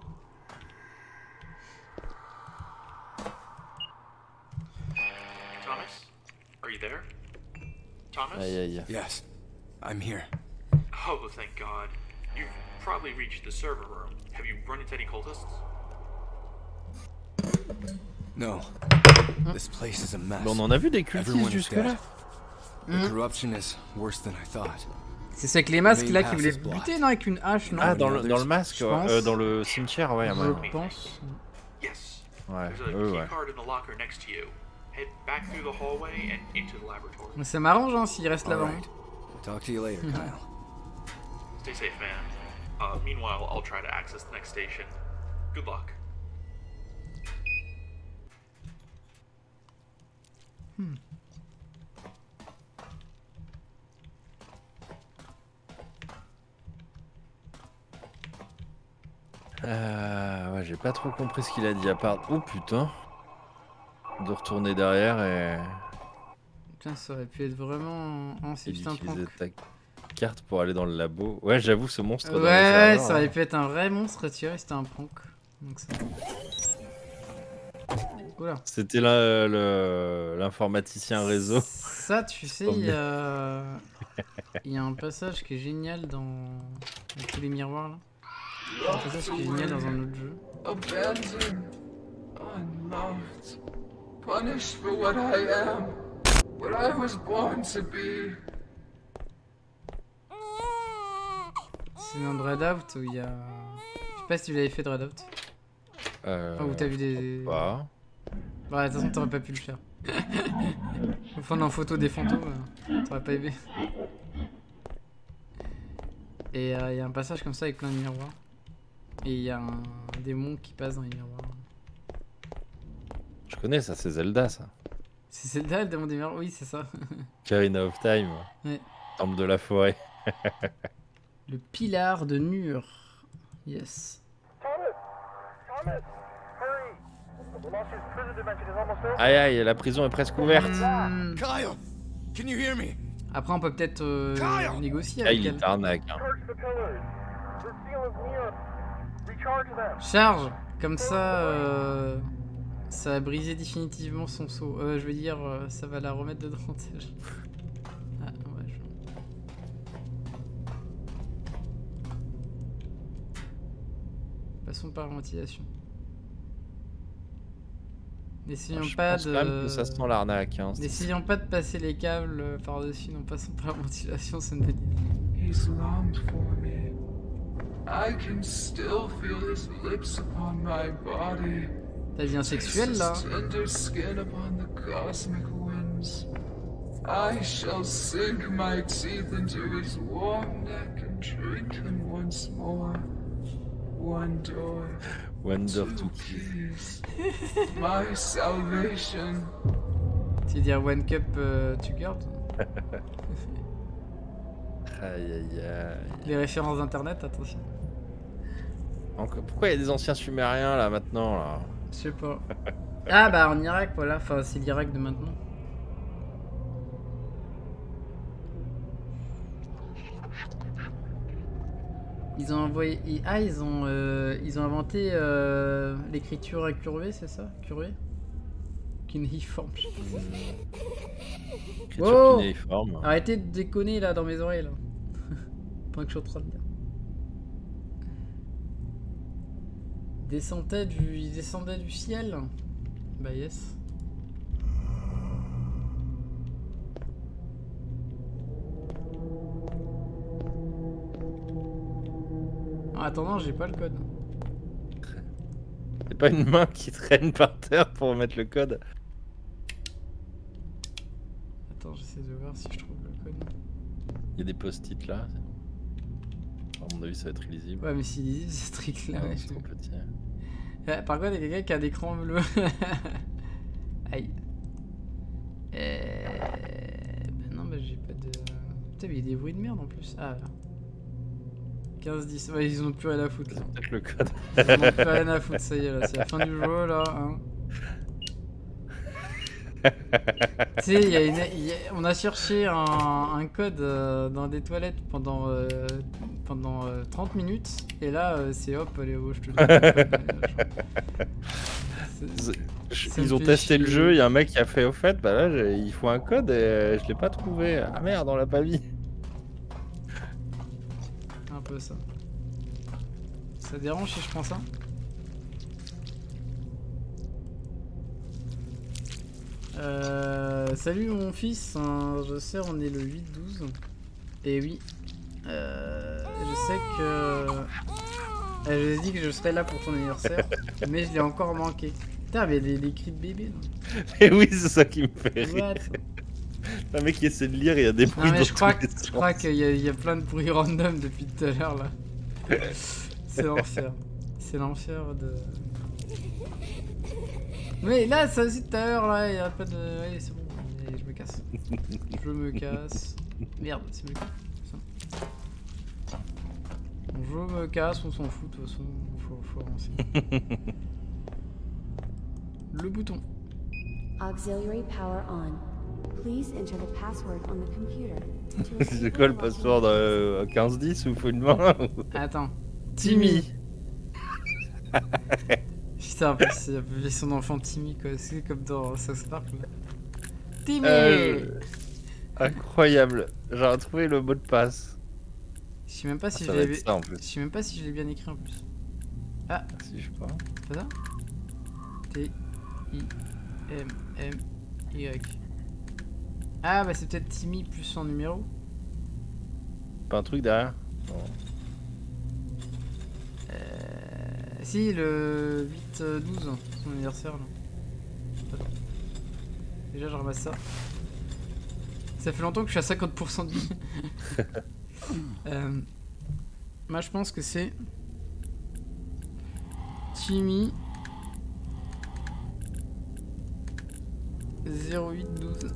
Thomas, are you there? Thomas? Aïe aïe. Yes, I'm here. Oh, thank God. You've probably reached the server room. Have you run into any cultists? No. This place is a mess. Mais on en a vu des cultistes jusque-là. The corruption is worse than I thought. C'est ça avec les masques là qui voulaient buter, non? Avec une hache, non? Ah, dans le masque, dans le cimetière, ouais, je pense. Yes. Ouais, ouais. Ça m'arrange hein, s'il reste là-bas. Talk to you later, Kyle. Stay safe, man. Meanwhile, I'll try to access the next station. Good luck. j'ai pas trop compris ce qu'il a dit à part... Oh putain. De retourner derrière et... Putain, ça aurait pu être vraiment... Oh, c'est juste un prank. Ta carte pour aller dans le labo. Ouais, j'avoue, ce monstre... Ouais, ça aurait pu être un vrai monstre, tu vois, c'était un prank. Donc ça... C'était l'informaticien réseau. Ça, tu sais, il y a un passage qui est génial dans tous les miroirs là. Un passage qui est génial dans un autre jeu. Abandoned, unloved, punished for what I am, what I was born to be. C'est dans Dreadout où il y a... Je sais pas si tu l'avais fait Dreadout. Enfin, où t'as vu des... Pas. Bah, de toute façon, t'aurais pas pu le faire. Faut prendre en photo des fantômes, t'aurais pas aimé. Et il y a un passage comme ça avec plein de miroirs. Et il y a un démon qui passe dans les miroirs. Je connais ça, c'est Zelda ça. C'est Zelda le démon des miroirs? Oui, c'est ça. Ocarina of Time. Ouais. Temple de la forêt. Le pilar de Nur. Yes. Aïe aïe, la prison est presque ouverte. Kyle, can you hear me? Après, on peut peut-être négocier avec elle. Il t'arnaque. Hein. Charge. Comme ça, ça va briser définitivement son seau. Je veux dire, ça va la remettre dedans. Ah, ouais, Passons par ventilation. N'essayons pas de... que ça sent l'arnaque. Hein, n'essayons pas de passer les câbles par-dessus, non, passons par la ventilation, c'est une bonne idée. He's longed for me. I can still feel his lips upon my body. T'as dit un sexuel là? Tender skin upon the cosmic winds. I shall sink my teeth into his warm neck and drink him once more. One door. Wonder to kiss. My salvation. Tu veux dire one cup to girl? Aïe aïe aïe. Les références d'internet, attention. Pourquoi il y a des anciens sumériens là maintenant là? Je sais pas. Ah bah en Irak voilà, enfin c'est l'Irak de maintenant. Ils ont envoyé... Ah ils ont inventé l'écriture incurvée, c'est ça? Curvée? Cunéiforme. Écriture cunéiforme. Arrêtez de déconner là dans mes oreilles là. Pendant que je suis en train de dire. Il descendait du ciel. Bah yes. En attendant, j'ai pas le code. C'est pas une main qui traîne par terre pour mettre le code? Attends, j'essaie de voir si je trouve le code. Il y a des post-it là. À mon avis, ça va être illisible. Ouais, mais si illisible, c'est très clair. C'est trop petit. Par contre, il y a quelqu'un qui a un écran bleu. Aïe. Ben non, bah j'ai pas de... Putain, mais il y a des bruits de merde en plus. Ah, là. 15-10. Ouais, ils ont plus rien à foutre là. C'est peut-être le code. Ils ont plus rien à foutre, ça y est là. C'est la fin du jeu là. Hein. Tu sais, on a cherché un code dans des toilettes pendant 30 minutes et là c'est hop, allez, je te donne. Ils ont testé le jeu, il y a un mec qui a fait au fait, bah là il faut un code et je l'ai pas trouvé. Ah merde, on l'a pas mis. Un peu ça. Ça dérange si je prends ça? Salut mon fils, je sais on est le 8-12 et oui, je sais que je t'ai dit que je serais là pour ton anniversaire mais je l'ai encore manqué. Putain mais il y a des cris de bébé là. Et oui c'est ça qui me fait rire. Un mec qui essaie de lire, il y a des bruits dans tous les sens. Je crois qu'il y a plein de bruits random depuis tout à l'heure là. C'est l'enfer. C'est l'enfer de... Mais là, ça aussi tout à l'heure, là, il n'y a pas de... Ouais, c'est bon, allez, je me casse. Je me casse. Merde, c'est mieux. Je me casse, on s'en fout, de toute façon, faut avancer. Le bouton. Auxiliary power on. Please enter the password on the computer. C'est quoi le password 1510 ou faut une main? Attends. Timmy. Putain, en plus, il a appelé son enfant Timmy, quoi. C'est comme dans South Park, là. Timmy. Incroyable. J'ai retrouvé le mot de passe. Je sais même pas si je l'ai bien écrit en plus. Ah, si je sais pas. C'est ça? T-I-M-M-Y. Ah bah c'est peut-être Timmy plus son numéro. Pas un truc derrière? Non. Si, le 8-12, son anniversaire là. Déjà je ramasse ça. Ça fait longtemps que je suis à 50% de vie. Moi je pense que c'est Timmy 0812.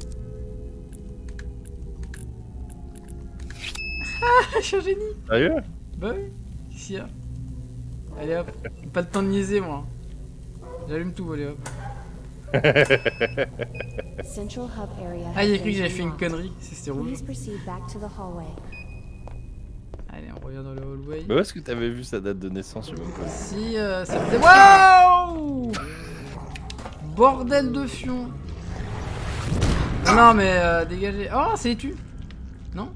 Ah, je suis un génie. Sérieux? Bah oui, qu'est-ce qu'il y a? Allez hop, pas le temps de niaiser moi. J'allume tout, allez hop. Ah, il a cru que j'avais fait une connerie, c'était rouge. Allez, on revient dans le hallway. Mais où est-ce que t'avais vu sa date de naissance? Je sais même pas. Si, ça faisait... Waouh! Bordel de fion. Non mais dégagez. Oh, c'est tu. Non?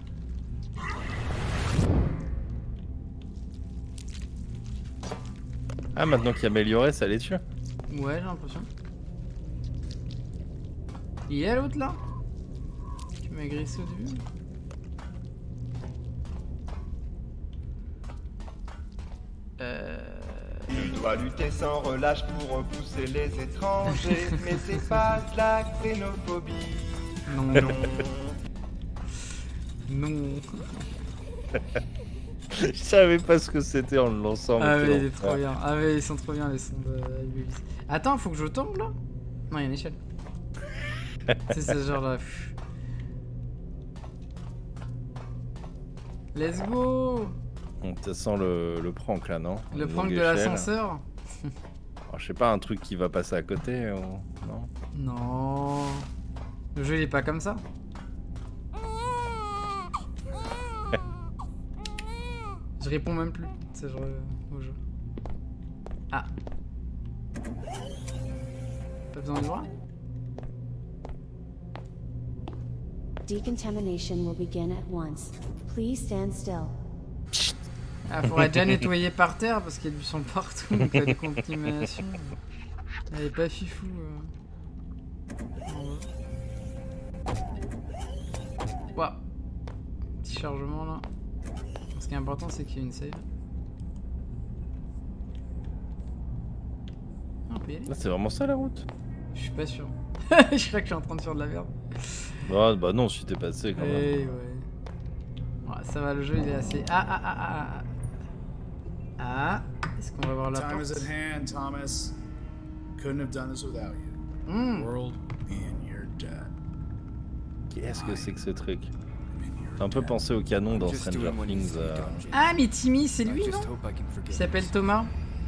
Ah, maintenant qu'il a amélioré, ça les tue? Ouais, j'ai l'impression. Il est l'autre là? Tu m'as agressé au début? Je dois lutter sans relâche pour repousser les étrangers, mais c'est pas de la xénophobie. Non, non. Non. Je savais pas ce que c'était en le lançant. Ah mais il est trop bien. Ah mais ils sont trop bien les sons de Ulysse. Attends, faut que je tombe là? Non, il y a une échelle. C'est ce genre là. Let's go. Ça sent le prank là, non? Le prank de l'ascenseur. Oh, je sais pas, un truc qui va passer à côté ou... Non? Non. Le jeu il est pas comme ça. Je réponds même plus, c'est genre au jeu. Ah. Pas besoin de voir. Decontamination will begin at once. Please stand still. Ah, faudrait déjà nettoyer par terre parce qu'il y a du sang partout, donc la décontamination. Elle est pas fifou. Waouh. Petit chargement là. Ce qui est important, c'est qu'il y ait une save. Ah, on peut y aller. C'est vraiment ça la route? Je suis pas sûr. Je crois que je suis en train de faire de la merde. Oh, bah non, si t'es passé quand même. Ouais. Ouais, ça va, le jeu il est assez... Ah. Est-ce qu'on va voir la porte? Time is at hand, Thomas. Couldn't have done this without you. The world being your dad. Qu'est-ce que c'est que ce truc? J'ai un peu pensé au canon dans Stranger Things. Ah mais Timmy, c'est lui, non? Il s'appelle Thomas.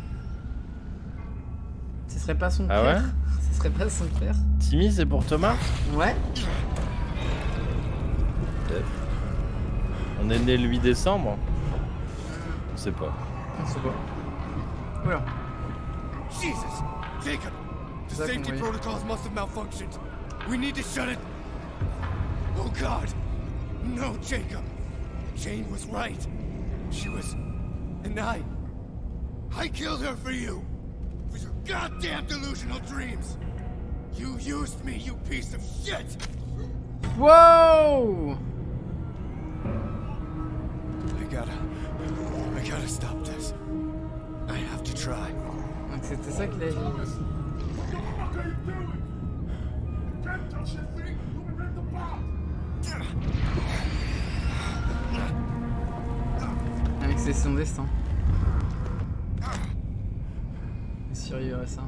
Ce serait pas son père? Ah ouais? Ce serait pas son père? Timmy, c'est pour Thomas? Ouais. Peut-être. On est né le 8 décembre? On sait pas. On sait pas. Oula. Jesus! Jacob! The safety protocols must have malfunctioned. We need to shut it. Oh God! No, Jacob! Jane was right. She was... And I killed her for you! For your goddamn delusional dreams! You used me, you piece of shit! Whoa! I gotta stop this. I have to try. Donc c'était ça qu'il a dit. Avec c'est son destin. Il survivra à ça.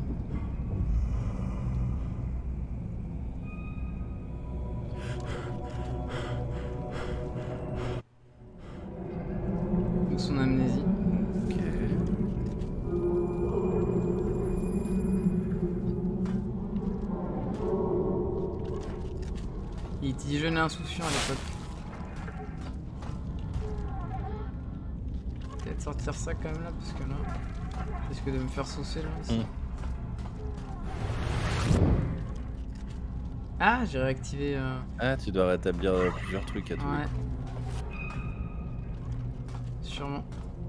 son amnésie. Ok. Il était jeune et insouciant à l'époque. Peut-être sortir ça quand même là, parce que là, je risque de me faire saucer là aussi. Ah, j'ai réactivé. Ah, tu dois rétablir plusieurs trucs à tous les coups. Sûrement.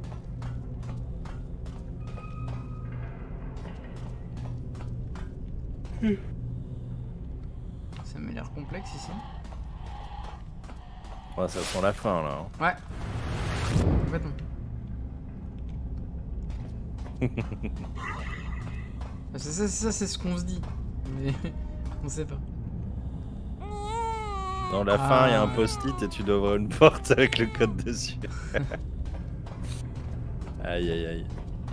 Ça m'a l'air complexe ici. Ouais, ça sent la fin là. Ouais. Complètement. Ça c'est ce qu'on se dit. Mais on sait pas. Dans la fin, il y a un post-it et tu dois ouvrir une porte avec le code dessus. Aïe aïe aïe.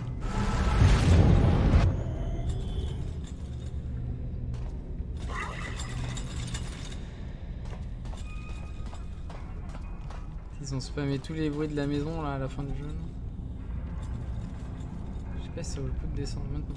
Ils ont spammé tous les bruits de la maison là à la fin du jeu. Je sais pas si ça vaut le coup de descendre maintenant.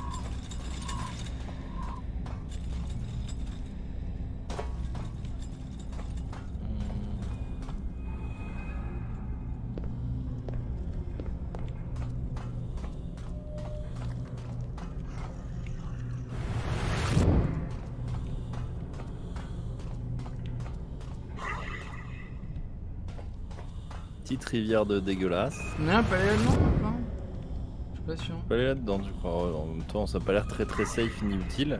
Petite rivière de dégueulasse. Non, pas aller là-dedans, non. Je suis pas sûr. Pas aller là-dedans, tu crois. En même temps, ça a pas l'air très safe ni utile.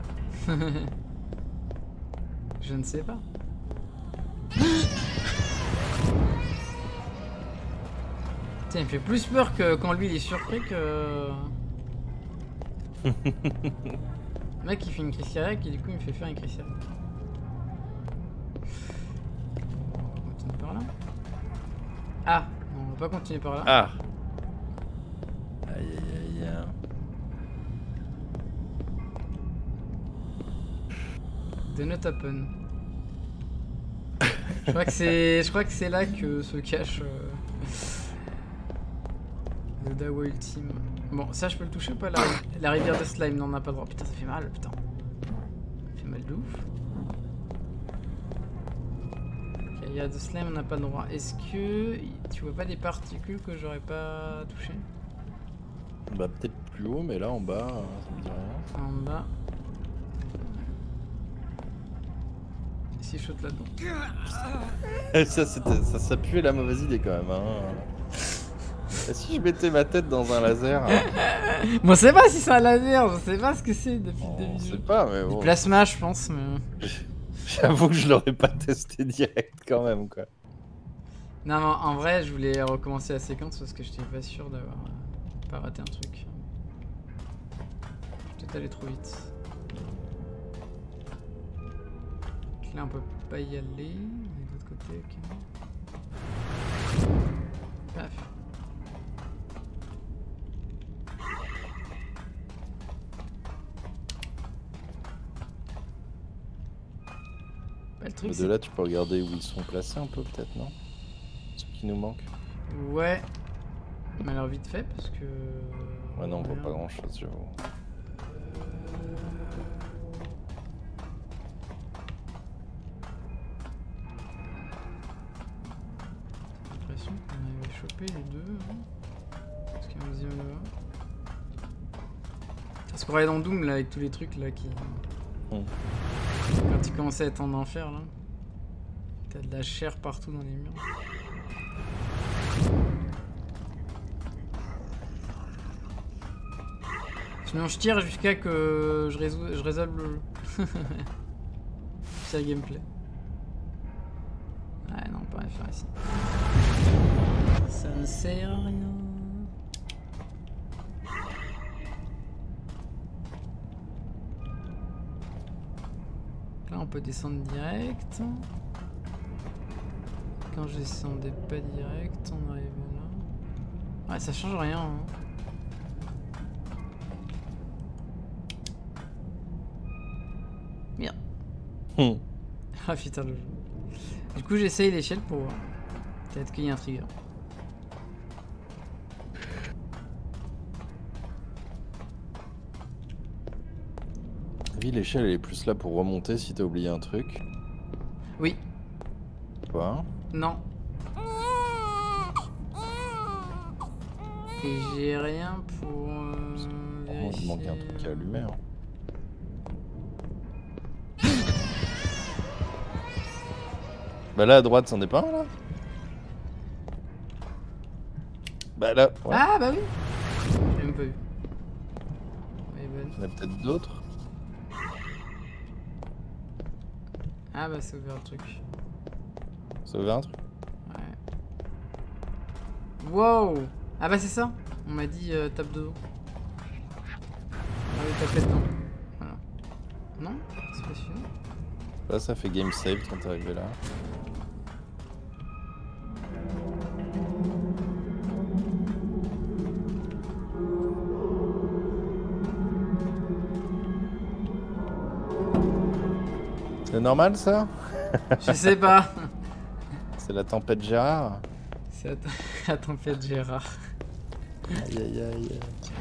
Je ne sais pas. Tiens, il me fait plus peur que quand lui il est surpris que... Le mec il fait une crise cardiaque et du coup il me fait faire une crise cardiaque. On va continuer par là. Ah, non, on va pas continuer par là. Ah. Aïe aïe aïe. Do not open. Je crois que c'est là que se cache le Dawa ultime. Bon, ça je peux le toucher ou pas la rivière de slime? Non, on n'a pas le droit. Putain, ça fait mal, putain. Ça fait mal de ouf. Ok, il y a de slime, on n'a pas le droit. Est-ce que tu vois pas des particules que j'aurais pas touché? Bah peut-être plus haut, mais là en bas, ça me dit rien. En bas. Si je saute là-dedans. ça puait la mauvaise idée quand même. Hein. Et si je mettais ma tête dans un laser? Moi, je sais pas si c'est un laser, je sais pas ce que c'est depuis le début. Je sais pas, mais bon. Du plasma, je pense, mais. J'avoue que je l'aurais pas testé direct quand même, quoi. Non, mais en vrai, je voulais recommencer la séquence parce que j'étais pas sûr d'avoir pas raté un truc. Je vais peut-être aller trop vite. Là, on peut pas y aller. De l'autre côté, ok. Paf. Bah, le truc, de là, tu peux regarder où ils sont placés un peu, peut-être, non? Ce qui nous manque. Ouais. Mais alors, vite fait, parce que. Ouais, non, on voit pas grand-chose, j'avoue. On avait chopé les deux. Hein. Parce qu'il y a un deuxième là-bas. Parce qu'on est dans Doom là avec tous les trucs là qui. Quand il commençait à être en enfer là. T'as de la chair partout dans les murs. Sinon je tire jusqu'à que je résolve le jeu. C'est le gameplay. Ouais non, pas à faire ici. Ça ne sert à rien. Là on peut descendre direct. Quand je descendais pas direct, on arrive là. Ouais, ça change rien. Hein. Merde. Ah putain le jeu. Du coup j'essaye l'échelle pour voir. Peut-être qu'il y a un trigger. théorie, l'échelle elle est plus là pour remonter si t'as oublié un truc. Oui. Quoi? Non. Et j'ai rien pour vérifier... Il manque un truc à allumer. Hein. Bah là à droite, c'en est pas un là? Bah là, ouais. Ah bah oui. J'ai même pas vu. Il y en a peut-être d'autres. Ah bah c'est ouvert le truc. C'est ouvert un truc? Ouais. Wow. Ah bah c'est ça. On m'a dit tape de dos. Ah oui, tape dedans. Voilà. Non? C'est pas sûr. Là ça fait game save quand t'es arrivé là. C'est normal ça? Je sais pas. C'est la tempête Gérard? C'est la tempête Gérard. Aïe aïe aïe.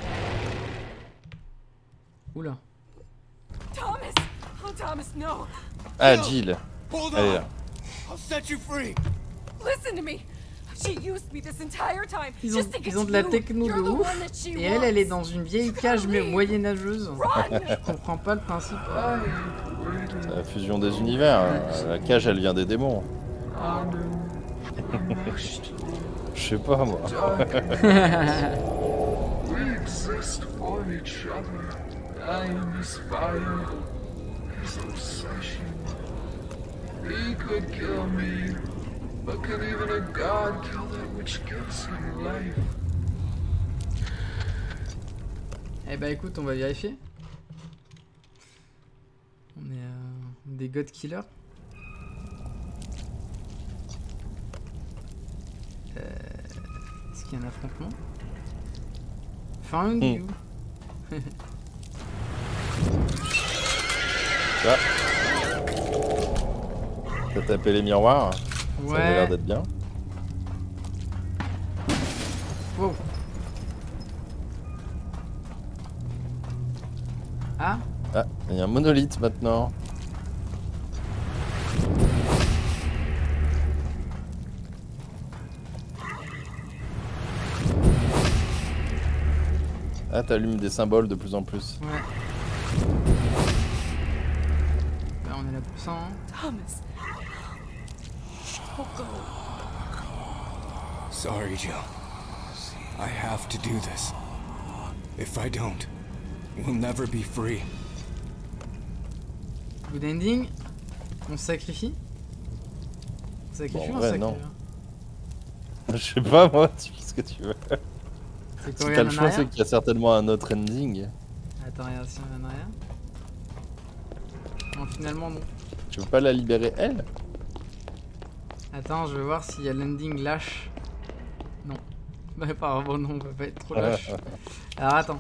Oula. Thomas! Oh, Thomas, no! Ah, Jill. Hold Elle est on. là. I'll set you free. Listen to me! She used me this entire time Ils ont de la techno de ouf. Et elle est dans une vieille cage moyenâgeuse. Je comprends pas le principe. C'est la fusion des univers. La cage elle vient des démons. Je sais pas moi. We exist for each other. I am his fire, his obsession. He could kill me, but can even a god kill that which gives him life? Eh bah écoute, on va vérifier. On est des god killers. Est-ce qu'il y a un affrontement? Found you. Ça. T'as tapé les miroirs. Ouais. Ça a l'air d'être bien. Wow. Ah. Ah, il y a un monolithe maintenant. Ah, t'allumes des symboles de plus en plus. Ouais. Là, on est là pour ça, hein. Thomas. Oh, go. Sorry, Jill. I have to do this. If I don't, we'll never be free. Good ending. On se sacrifie? On se sacrifie Bon, ou on ouais, se sacrifie? non. Je sais pas moi, tu fais ce que tu veux. C'est Si quoi, t'as le en choix, arrière? c'est qu'il y a certainement un autre ending. Attends, regarde si on vient en arrière. Non, finalement non. Tu veux pas la libérer elle? Attends, je vais voir s'il y a l'ending lâche. Non. Bah apparemment non, on va pas être trop lâche. Alors attends.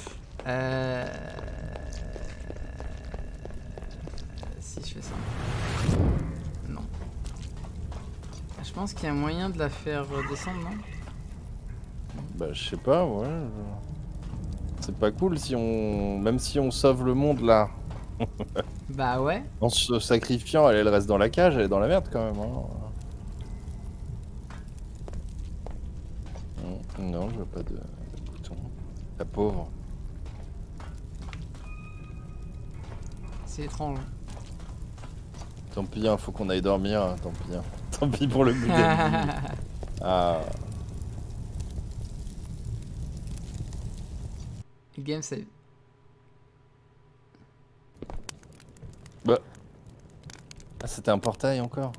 Si je fais ça. Non. Je pense qu'il y a moyen de la faire descendre, non? Bah je sais pas, ouais. C'est pas cool si on... Même si on sauve le monde là. Bah ouais. En se sacrifiant, elle reste dans la cage, elle est dans la merde quand même. Hein. Non, je vois pas de bouton. La pauvre. C'est étrange. Tant pis, hein, faut qu'on aille dormir. Hein, tant pis. Hein. Tant pis pour le good ending. Ah. Game save. Bah. Ah, c'était un portail encore.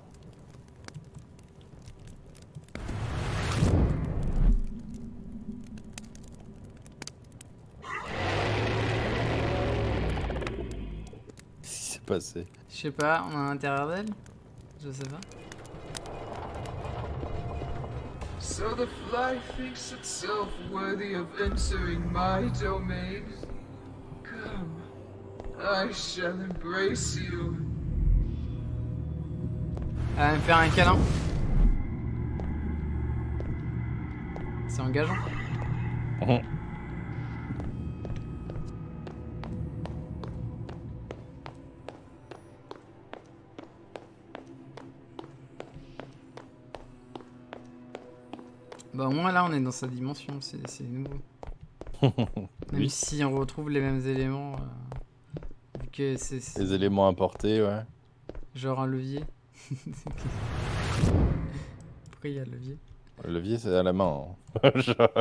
Qu'est-ce qui s'est passé? Je sais pas, on est à l'intérieur d'elle? Je sais pas. So the fly thinks itself worthy of entering my domain. Come, I shall embrace you. Elle va me faire un câlin. C'est engageant. Bah au moins là on est dans sa dimension, c'est nouveau. Même Oui. si on retrouve les mêmes éléments. Vu que c'est... Les éléments importés, ouais. Genre un levier. Pourquoi il y a le levier? Le levier, c'est à la main. Hein. Genre...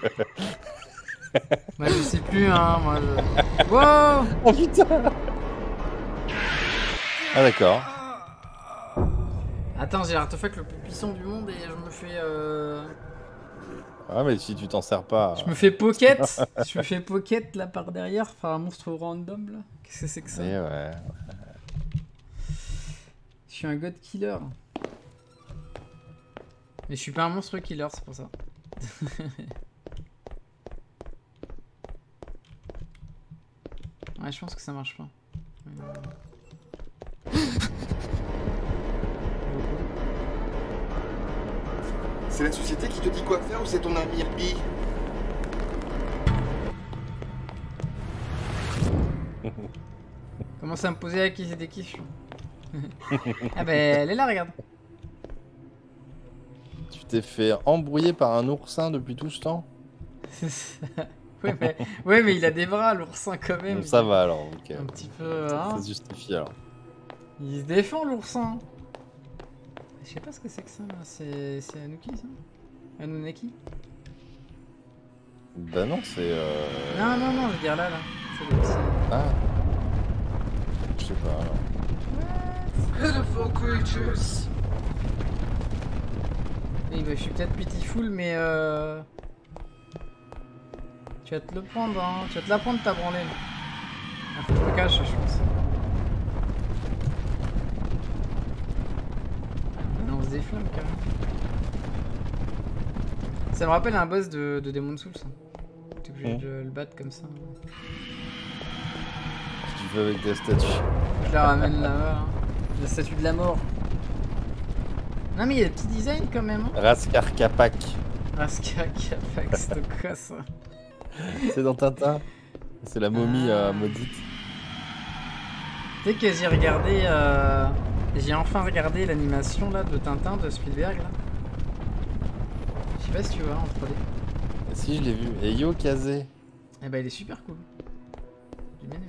Moi je sais plus, hein. Moi je... Wow! Oh putain! Ah d'accord. Attends, j'ai l'artefact le plus puissant du monde et je me fais... Ah mais si tu t'en sers pas... Je me fais pocket. Je me fais pocket là par derrière, enfin un monstre random là. Qu'est-ce que c'est que ça? Et ouais. Je suis un god killer. Mais je suis pas un monstre killer, c'est pour ça. Ouais, je pense que ça marche pas. C'est la société qui te dit quoi faire ou c'est ton ami Herbie? Commence à me poser des questions. Ah bah elle est là, regarde. Tu t'es fait embrouiller par un oursin depuis tout ce temps? Ouais, mais il a des bras, l'oursin quand même. Bon, ça va alors, ok. Un petit peu... Hein, ça se justifie alors. il se défend l'oursin. Je sais pas ce que c'est que ça, c'est Anuki ça? Anunnaki? Bah non, c'est... Non, je veux dire là. C'est le petit... Ah. Je sais pas alors. Pitiful creatures. Oui, bah, je suis peut-être pitiful, mais tu vas te le prendre, hein. Tu vas te la prendre ta branlée. Ah, faut que je me cache, je pense. Non, on se déflamme carrément. Ça me rappelle un boss de Demon's Souls. T'es obligé de le battre comme ça. Si tu veux avec des statues. Je la ramène là-bas. Hein. La statue de la mort. Non mais il y a des petits designs quand même. Hein. Raskar Kapak. Raskar Kapak, c'est quoi ça? C'est dans Tintin. C'est la momie maudite. Tu sais que j'ai regardé... J'ai enfin regardé l'animation là de Tintin de Spielberg là. Je sais pas si tu vois en 3D. Si, je l'ai vu. Et Yo Kazé. Eh bah il est super cool. J'ai bien aimé.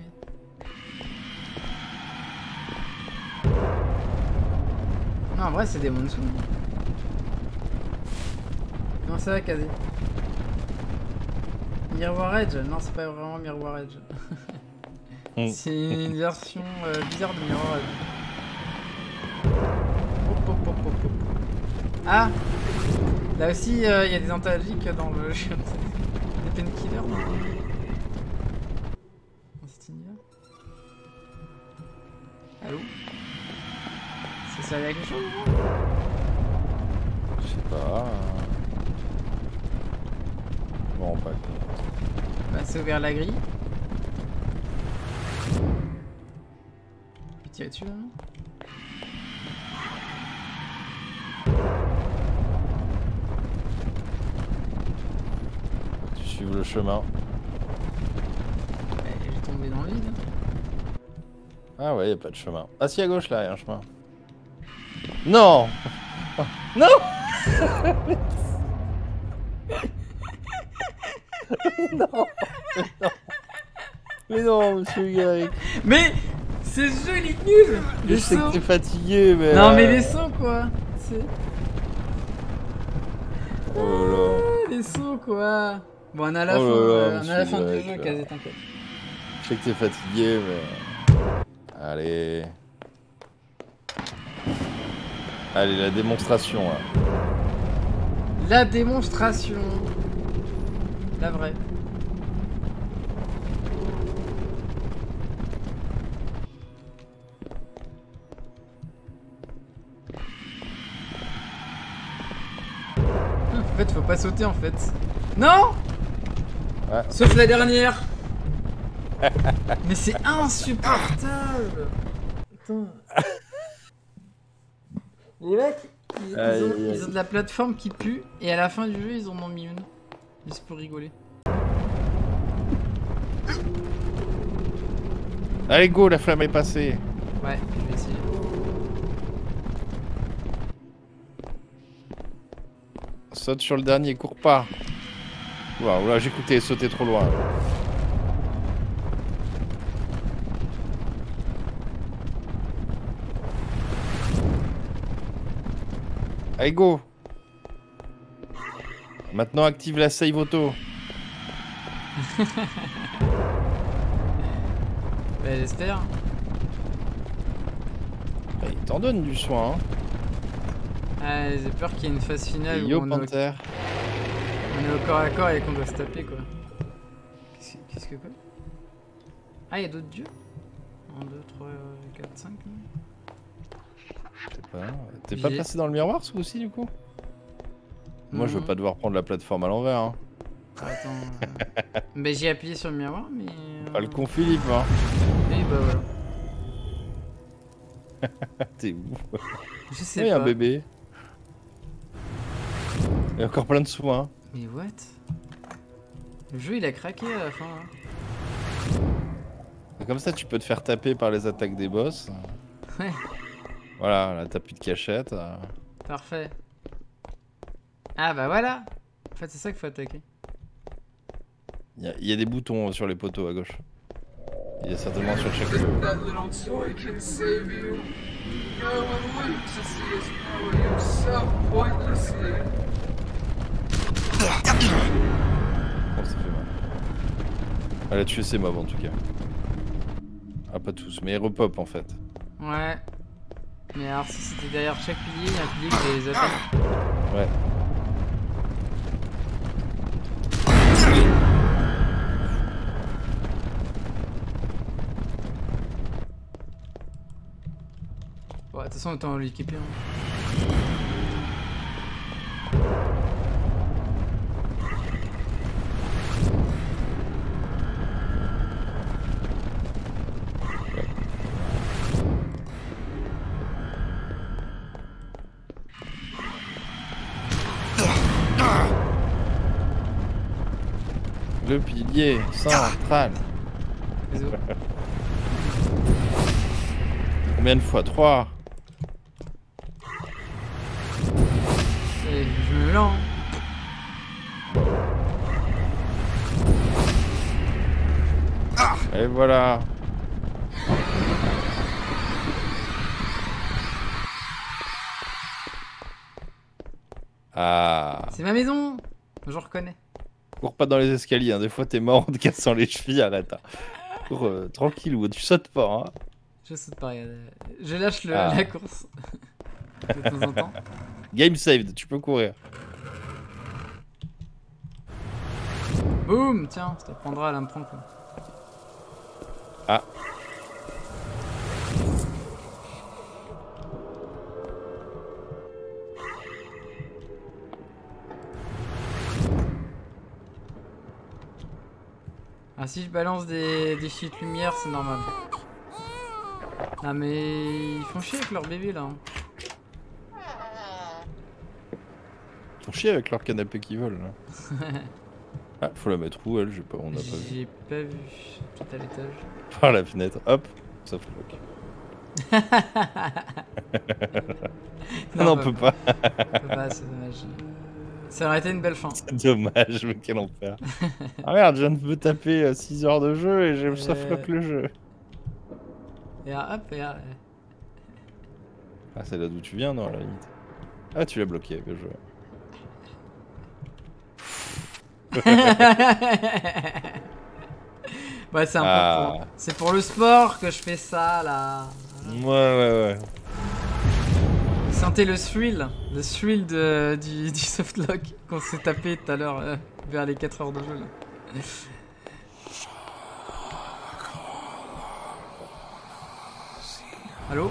Non en vrai c'est des Monsoon. Non ça va Kazé. Mirror Edge? Non c'est pas vraiment Mirror Edge. C'est une version bizarre de Mirror Edge. Ah! Là aussi, il y a des antalgiques dans le jeu. Des painkillers dans cet univers. Allô? Ça servait à quelque chose? Je sais pas. Bon, pas. Bah, c'est ouvert la grille. Tu tirer dessus là, non? Le chemin. Elle est tombée dans le vide. Ah ouais, y a pas de chemin. Ah si, à gauche là, y a un chemin. Non. Non. Non. Mais non, monsieur Garrick. Mais ce jeu il est nul. Je sais que t'es fatigué, mais... Non mais les sauts quoi. Oh là là. Les sauts quoi. Bon, on a la fin, on a la fin du jeu, Kazé, t'inquiète. Je sais que t'es fatigué, mais... Allez... Allez, la démonstration, là. La démonstration. La vraie. En fait, faut pas sauter, en fait. Non! Ouais. Sauf la dernière. Mais c'est insupportable. Putain. Les mecs, ils ont de la plateforme qui pue et à la fin du jeu ils en ont mis une. Juste pour rigoler. Allez go, la flamme est passée. Ouais, je vais essayer. Saute sur le dernier, cours pas. Waouh, là j'ai cru que t'avais sauté trop loin. Allez, go. Maintenant active la save auto. Bah j'espère. Bah, il t'en donne du soin, hein. Ah, j'ai peur qu'il y ait une phase finale Yo, où on Panther. On est au corps à corps et qu'on doit se taper, quoi. Qu'est-ce que quoi? Ah, il y a d'autres dieux? 1, 2, 3, 4, 5, non? Je sais pas. T'es pas passé dans le miroir, ce coup-ci, du coup? Moi, je veux pas devoir prendre la plateforme à l'envers, hein. Attends. Bah, j'ai appuyé sur le miroir, mais... Pas le con Philippe, hein. Et bah voilà. T'es où? Je sais pas. Il y a un pas. bébé. Il y a encore plein de sous, hein. Mais what? Le jeu, il a craqué à la fin, hein. Comme ça, tu peux te faire taper par les attaques des boss. Ouais. Voilà, là, t'as plus de cachette. Parfait. Ah bah voilà. En fait, c'est ça qu'il faut attaquer. Il y a des boutons sur les poteaux à gauche. Il y a certainement sur chaque That little toy can save you. No one lived to see us power you so pointlessly. Oh, ça fait mal. Elle a tué ses mobs en tout cas. Ah, pas tous, mais ils repop en fait. Ouais. Mais alors, si c'était derrière chaque pilier, il y a un pilier qui les attaque. Ouais. Bon, de toute façon, autant l'équiper. Le pilier central. Combien de fois? 3. Et je me lance. Et voilà. Ah. C'est ma maison. Je reconnais. Cours pas dans les escaliers, hein. Des fois t'es mort en te cassant les chevilles, arrête. Hein. Cours tranquille, tu sautes pas. Hein. Je saute pas, regarde. Je lâche la course. De temps en temps. Game saved, tu peux courir. Boum, tiens, ça t'apprendra à la me prendre quoi. Ah. Ah, si je balance des cheats lumière, c'est normal. Ah, mais ils font chier avec leur bébé là. Hein. Ils font chier avec leur canapé qui vole là. Ah, faut la mettre où elle? J'ai pas, on n'a pas vu. J'ai pas vu. Tout à l'étage. Par la fenêtre, hop, ça floque. Non, on peut pas. On peut pas, c'est dommage. Ça aurait été une belle fin. C'est dommage, mais quel enfer. Ah merde, je viens de me taper 6 heures de jeu et j'ai ça floque le jeu. Et hop, et Ah, c'est là d'où tu viens, non, à la limite. Ah, tu l'as bloqué, bien joué. Ouais, c'est un peu pour... C'est pour le sport que je fais ça, là. Ouais. Vous sentez le thrill du softlock qu'on s'est tapé tout à l'heure vers les 4 heures de jeu, là. Allô?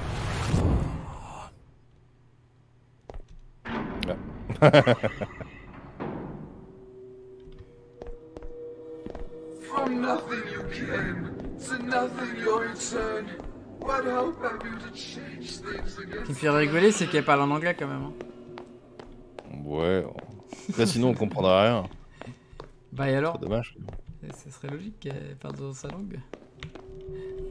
From nothing you came, to nothing you'll return. What hope have you to change things again? Ce qui me fait rigoler, c'est qu'elle parle en anglais quand même. Hein. Ouais. Là, sinon, on comprendra rien. Bah et alors? C'est dommage. Ce serait logique qu'elle parle dans sa langue.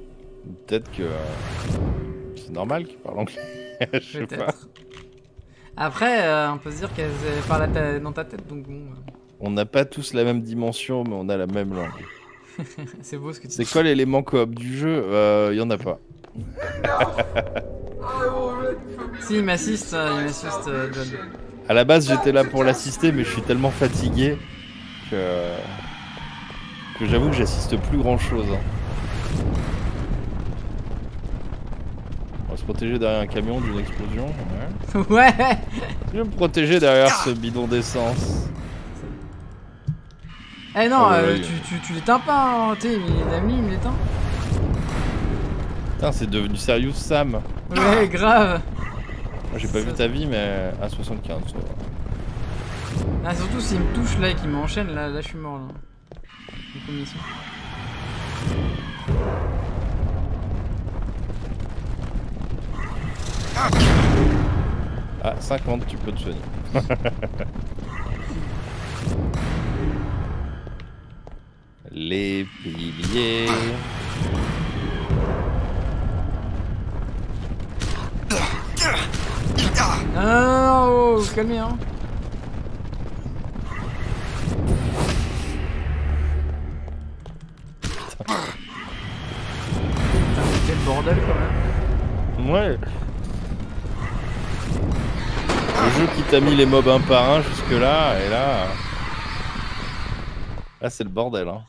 Peut-être que c'est normal qu'il parle anglais. Je sais pas. Après, on peut se dire qu'elle parle dans ta tête, donc bon. On n'a pas tous la même dimension, mais on a la même langue. C'est beau ce que tu dis. C'est quoi l'élément coop du jeu? Y en a pas. Si, il m'assiste, John. À la base, j'étais là pour l'assister, mais je suis tellement fatigué que j'avoue que j'assiste plus grand chose. On va se protéger derrière un camion d'une explosion. Ouais. Je vais me protéger derrière ce bidon d'essence. Eh non, ouais, tu l'éteins pas, hein. Tu sais, il a mis, il me l'éteint. Putain, c'est devenu Serious Sam. Ouais, grave. Moi, j'ai pas vu ta vie, mais à 75. Ça va. Ah, surtout s'il me touche là et qu'il m'enchaîne, là je suis mort là. Combien ils sont ? Ah, 50, tu peux te soigner. Les piliers. Ah, oh, calmez hein. Putain, quel bordel quand même. Ouais. Le jeu qui t'a mis les mobs un par un jusque là, et là... Là c'est le bordel hein.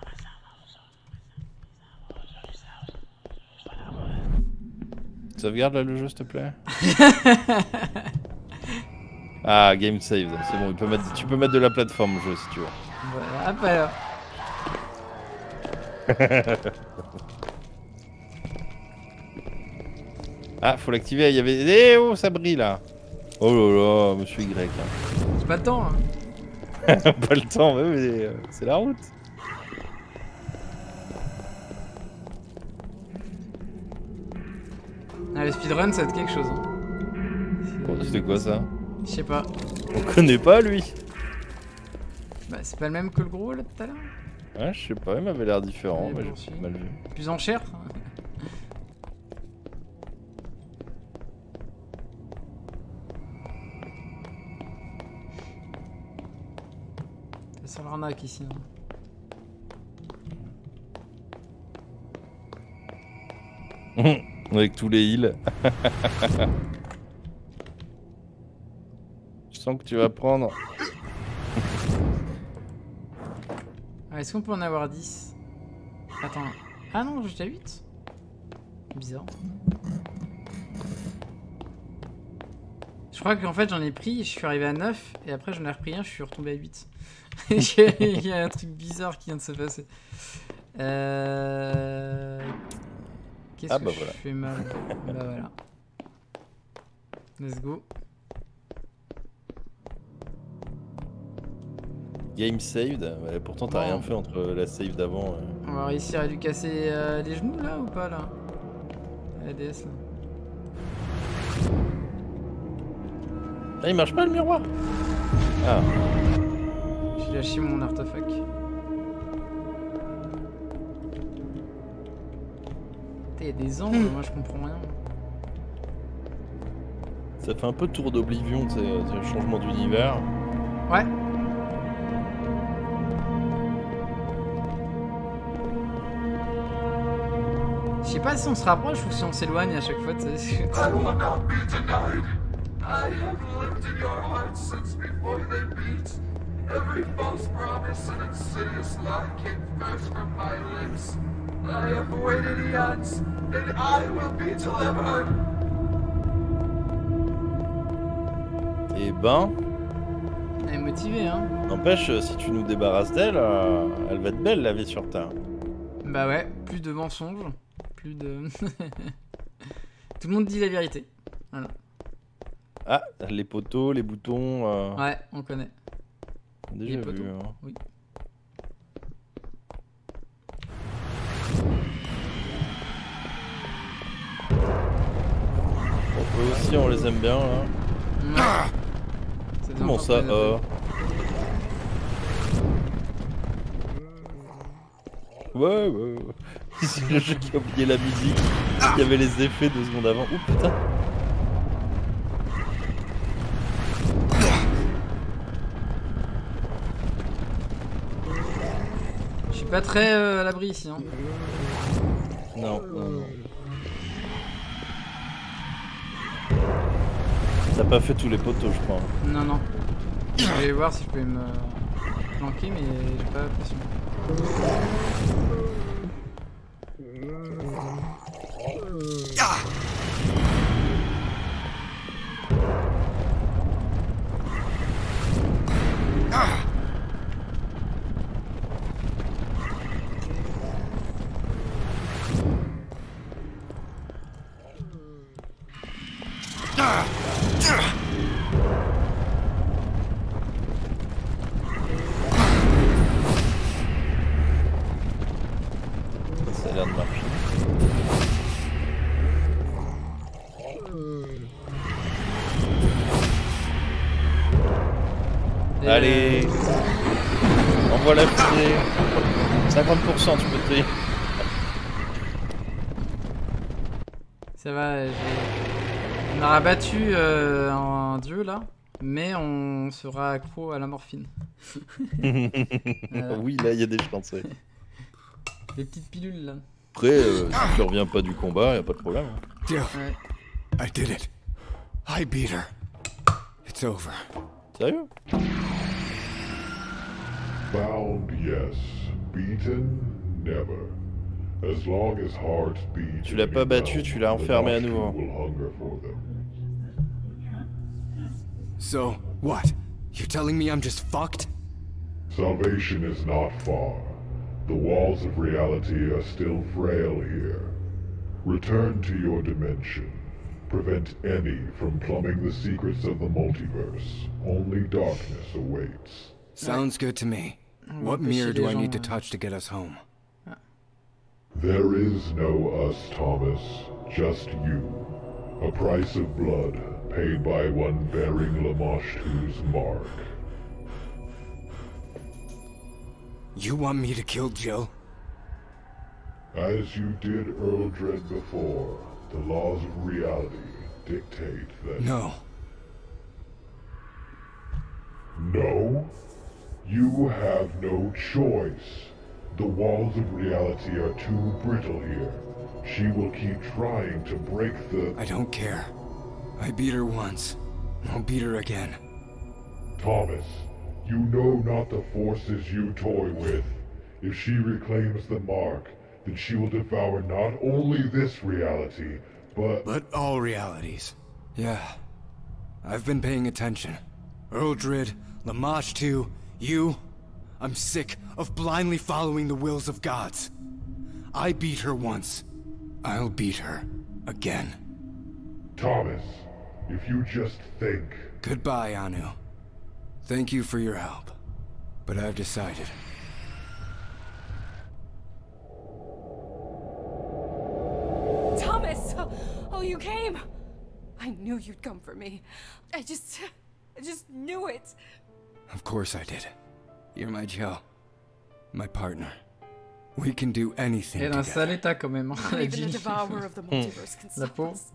Sauvegarde là le jeu s'il te plaît. Ah, game saved, c'est bon, tu peux mettre de la plateforme au jeu si tu veux. Voilà, après là. Ah, faut l'activer, il y avait... Eh oh, ça brille là. Oh là là, monsieur Y. Hein. J'ai pas le temps hein. Pas le temps, mais c'est la route. Ah, les speedruns, ça va être quelque chose. Hein. C'était quoi ça? Je sais pas. On connaît pas lui. Bah, c'est pas le même que le gros là tout à l'heure? Ouais, je sais pas, il m'avait l'air différent, mais j'ai mal vu. Plus en chair? Ça l'arnaque ici. Hein. Avec tous les heals. Je sens que tu vas prendre. Ah, est-ce qu'on peut en avoir 10? Attends. Ah non, j'étais à 8. Bizarre. Je crois qu'en fait j'en ai pris, je suis arrivé à 9 et après j'en ai repris un, je suis retombé à 8. Il y a un truc bizarre qui vient de se passer. Qu'est-ce que je fais mal? Bah voilà. Let's go. Game saved, ouais, pourtant t'as rien fait entre la save d'avant. On va réussir à lui casser les genoux là ou pas là? La DS là. Ah, il marche pas le miroir? Ah. J'ai lâché mon artefact. Il y a des angles, moi je comprends rien. Ça fait un peu tour d'Oblivion, tu sais, le changement d'univers. Ouais. Je sais pas si on se rapproche ou si on s'éloigne à chaque fois, tu sais. I have lived in your hearts since before they beat. Every false promise and insidious lie came first from my lips. I have waited eons, and I will be delivered. Eh ben... Elle est motivée, hein. N'empêche, si tu nous débarrasses d'elle, elle va être belle la vie sur Terre. Bah ouais, plus de mensonges, plus de... Tout le monde dit la vérité. Voilà. Ah, les poteaux, les boutons... Ouais, on connaît. Déjà les poteaux, vu, hein. Oui. Eux aussi, on les aime bien, là. Ouais. Comment ça, Ouais, ouais, ouais. C'est le jeu qui a oublié la musique. Il y avait les effets 2 secondes avant. Oh putain. pas très à l'abri ici. Hein. Non, non, non. T'as pas fait tous les poteaux, je crois. Non, non. Je vais voir si je peux me planquer, mais j'ai pas l'impression. Ça a l'air de marcher. Allez, envoie la fusée. 50%, tu peux te payer. Ça va, on a rabattu un dieu là, mais on sera accro à la morphine. Voilà. Oui, là il y a des chances. Ouais. Les petites pilules là. Après, si tu reviens pas du combat, y a pas de problème. Jill, Ouais. I did it. I beat her. It's over. Sérieux? Bound, yes. Beaten, never. As long as hearts beat. Tu l'as pas battu, tu l'as enfermé à nouveau. will hunger for them. So, what? You're telling me I'm just fucked? Salvation is not far. The walls of reality are still frail here. Return to your dimension. Prevent any from plumbing the secrets of the multiverse. Only darkness awaits. Sounds good to me. What mirror do I need to touch to get us home? There is no us, Thomas. Just you. A price of blood paid by one bearing Lamashtu's mark. You want me to kill Jill? As you did Earl Dread before, the laws of reality dictate that... No. No? You have no choice. The walls of reality are too brittle here. She will keep trying to break the... I don't care. I beat her once. I'll beat her again. Thomas, you know not the forces you toy with. If she reclaims the mark, then she will devour not only this reality, but all realities. Yeah. I've been paying attention. Eldred, Lamashtu, you... I'm sick of blindly following the wills of gods. I beat her once. I'll beat her again. Thomas, if you just think... Goodbye, Anu. Thank you for your help. But I've decided. Thomas! Oh, you came! I knew you'd come for me. I just knew it. Of course I did. You're my Jill. My partner. We can do anything Elle est dans un together. sale état quand même. Hein, Not even the devourer of the multiverse can La stop pauvre. us.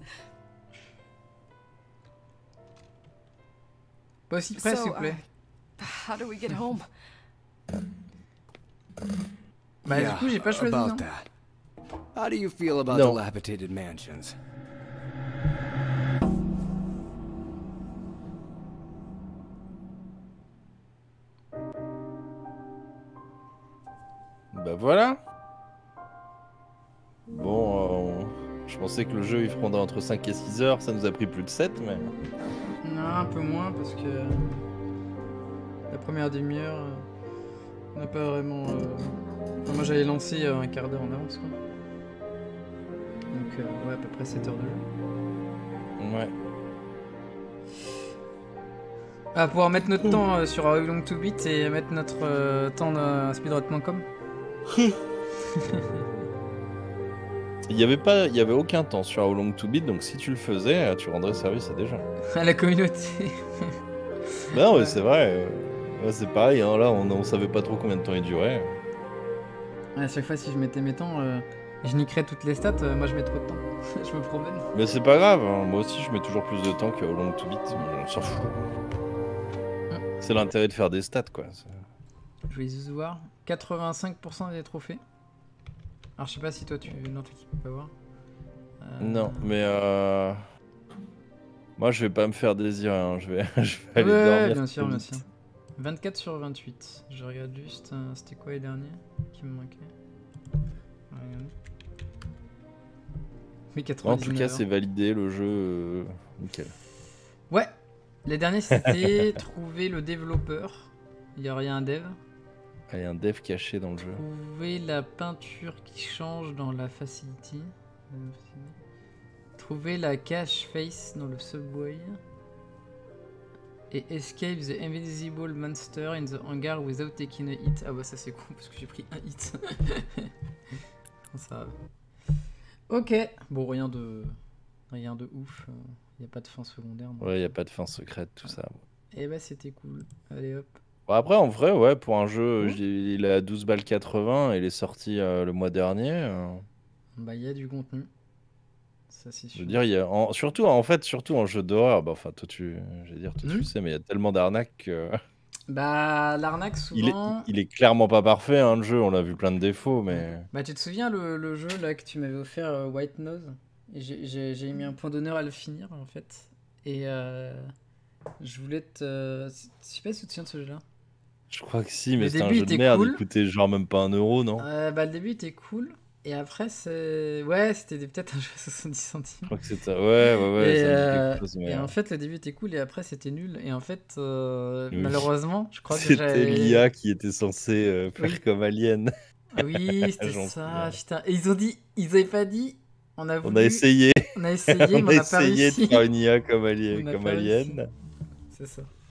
Pas aussi près, s'il So, vous plaît. How do we get home? Bah du coup, j'ai pas choisi, about non. that. How do you feel about No. dilapidated mansions? Bah voilà. Bon, je pensais que le jeu il prendrait entre 5 et 6 heures, ça nous a pris plus de 7, mais... Non, un peu moins parce que la première demi-heure, on n'a pas vraiment. Enfin, moi j'avais lancé un quart d'heure en avance quoi. Donc ouais, à peu près 7 heures de jeu. Ouais. On va pouvoir mettre notre temps sur How Long to Beat et mettre notre temps dans speedrun.com. Il y avait aucun temps sur How Long to Beat, donc si tu le faisais, tu rendrais service à des gens. À la communauté. Bah non, mais c'est vrai. Ouais, c'est pareil, hein, là on savait pas trop combien de temps il durait. À chaque fois, si je mettais mes temps, je nickerais toutes les stats. Moi, je mets trop de temps. Je me promène. Mais c'est pas grave, hein. Moi aussi je mets toujours plus de temps que How Long to Beat, mais on s'en fout. C'est l'intérêt de faire des stats quoi. Je vais juste voir. 85% des trophées. Alors je sais pas si toi tu... Non, toi tu peux pas voir. Non, mais moi je vais pas me faire désirer, hein. Je vais aller ouais, dormir. bien sûr, bien sûr. 24 sur 28. Je regarde juste, c'était quoi les derniers qui me manquaient. Mais 99 en tout cas, c'est validé le jeu, nickel. Ouais, les derniers c'était trouver le développeur. Il y aurait un dev. Il y a un dev caché dans le jeu. Trouver la peinture qui change dans la Facility. Trouver la cache face dans le Subway. Et escape the invisible monster in the hangar without taking a hit. Ah bah ça c'est cool parce que j'ai pris un hit. Ça va. Ok. Bon, rien de ouf. Y a pas de fin secondaire. Donc. Ouais, y a pas de fin secrète, tout ça. Et bah c'était cool. Allez hop. Bon, après, en vrai, ouais, pour un jeu, il est à 12 balles 80 et il est sorti le mois dernier. Bah, il y a du contenu. Ça, c'est sûr. Je veux dire, il y a surtout en jeu d'horreur. Bah, enfin, toi, tu sais, mais il y a tellement d'arnaques que... Bah, l'arnaque, souvent... Il est clairement pas parfait, hein, le jeu. On a vu plein de défauts, mais... Bah, tu te souviens le jeu là que tu m'avais offert, White Nose? J'ai mis un point d'honneur à le finir, en fait. Et je voulais te... Je sais pas si tu te souviens de ce jeu-là. Je crois que si, mais c'était un jeu de merde. Cool. Il coûtait genre même pas 1 euro, non? Bah, le début était cool. Et après, c'est... Ouais, c'était peut-être un jeu à 70 centimes. Je crois que c'était... Ouais, et, ça me dit quelque chose, mais... Et en fait, le début était cool et après, c'était nul. Et en fait, malheureusement, je crois que c'était l'IA qui était censé faire comme Alien. Oui, c'était ça, putain. Et ils avaient pas dit... On a essayé. On a essayé, mais on n'a pas réussi. de faire une IA comme Alien. C'est ça.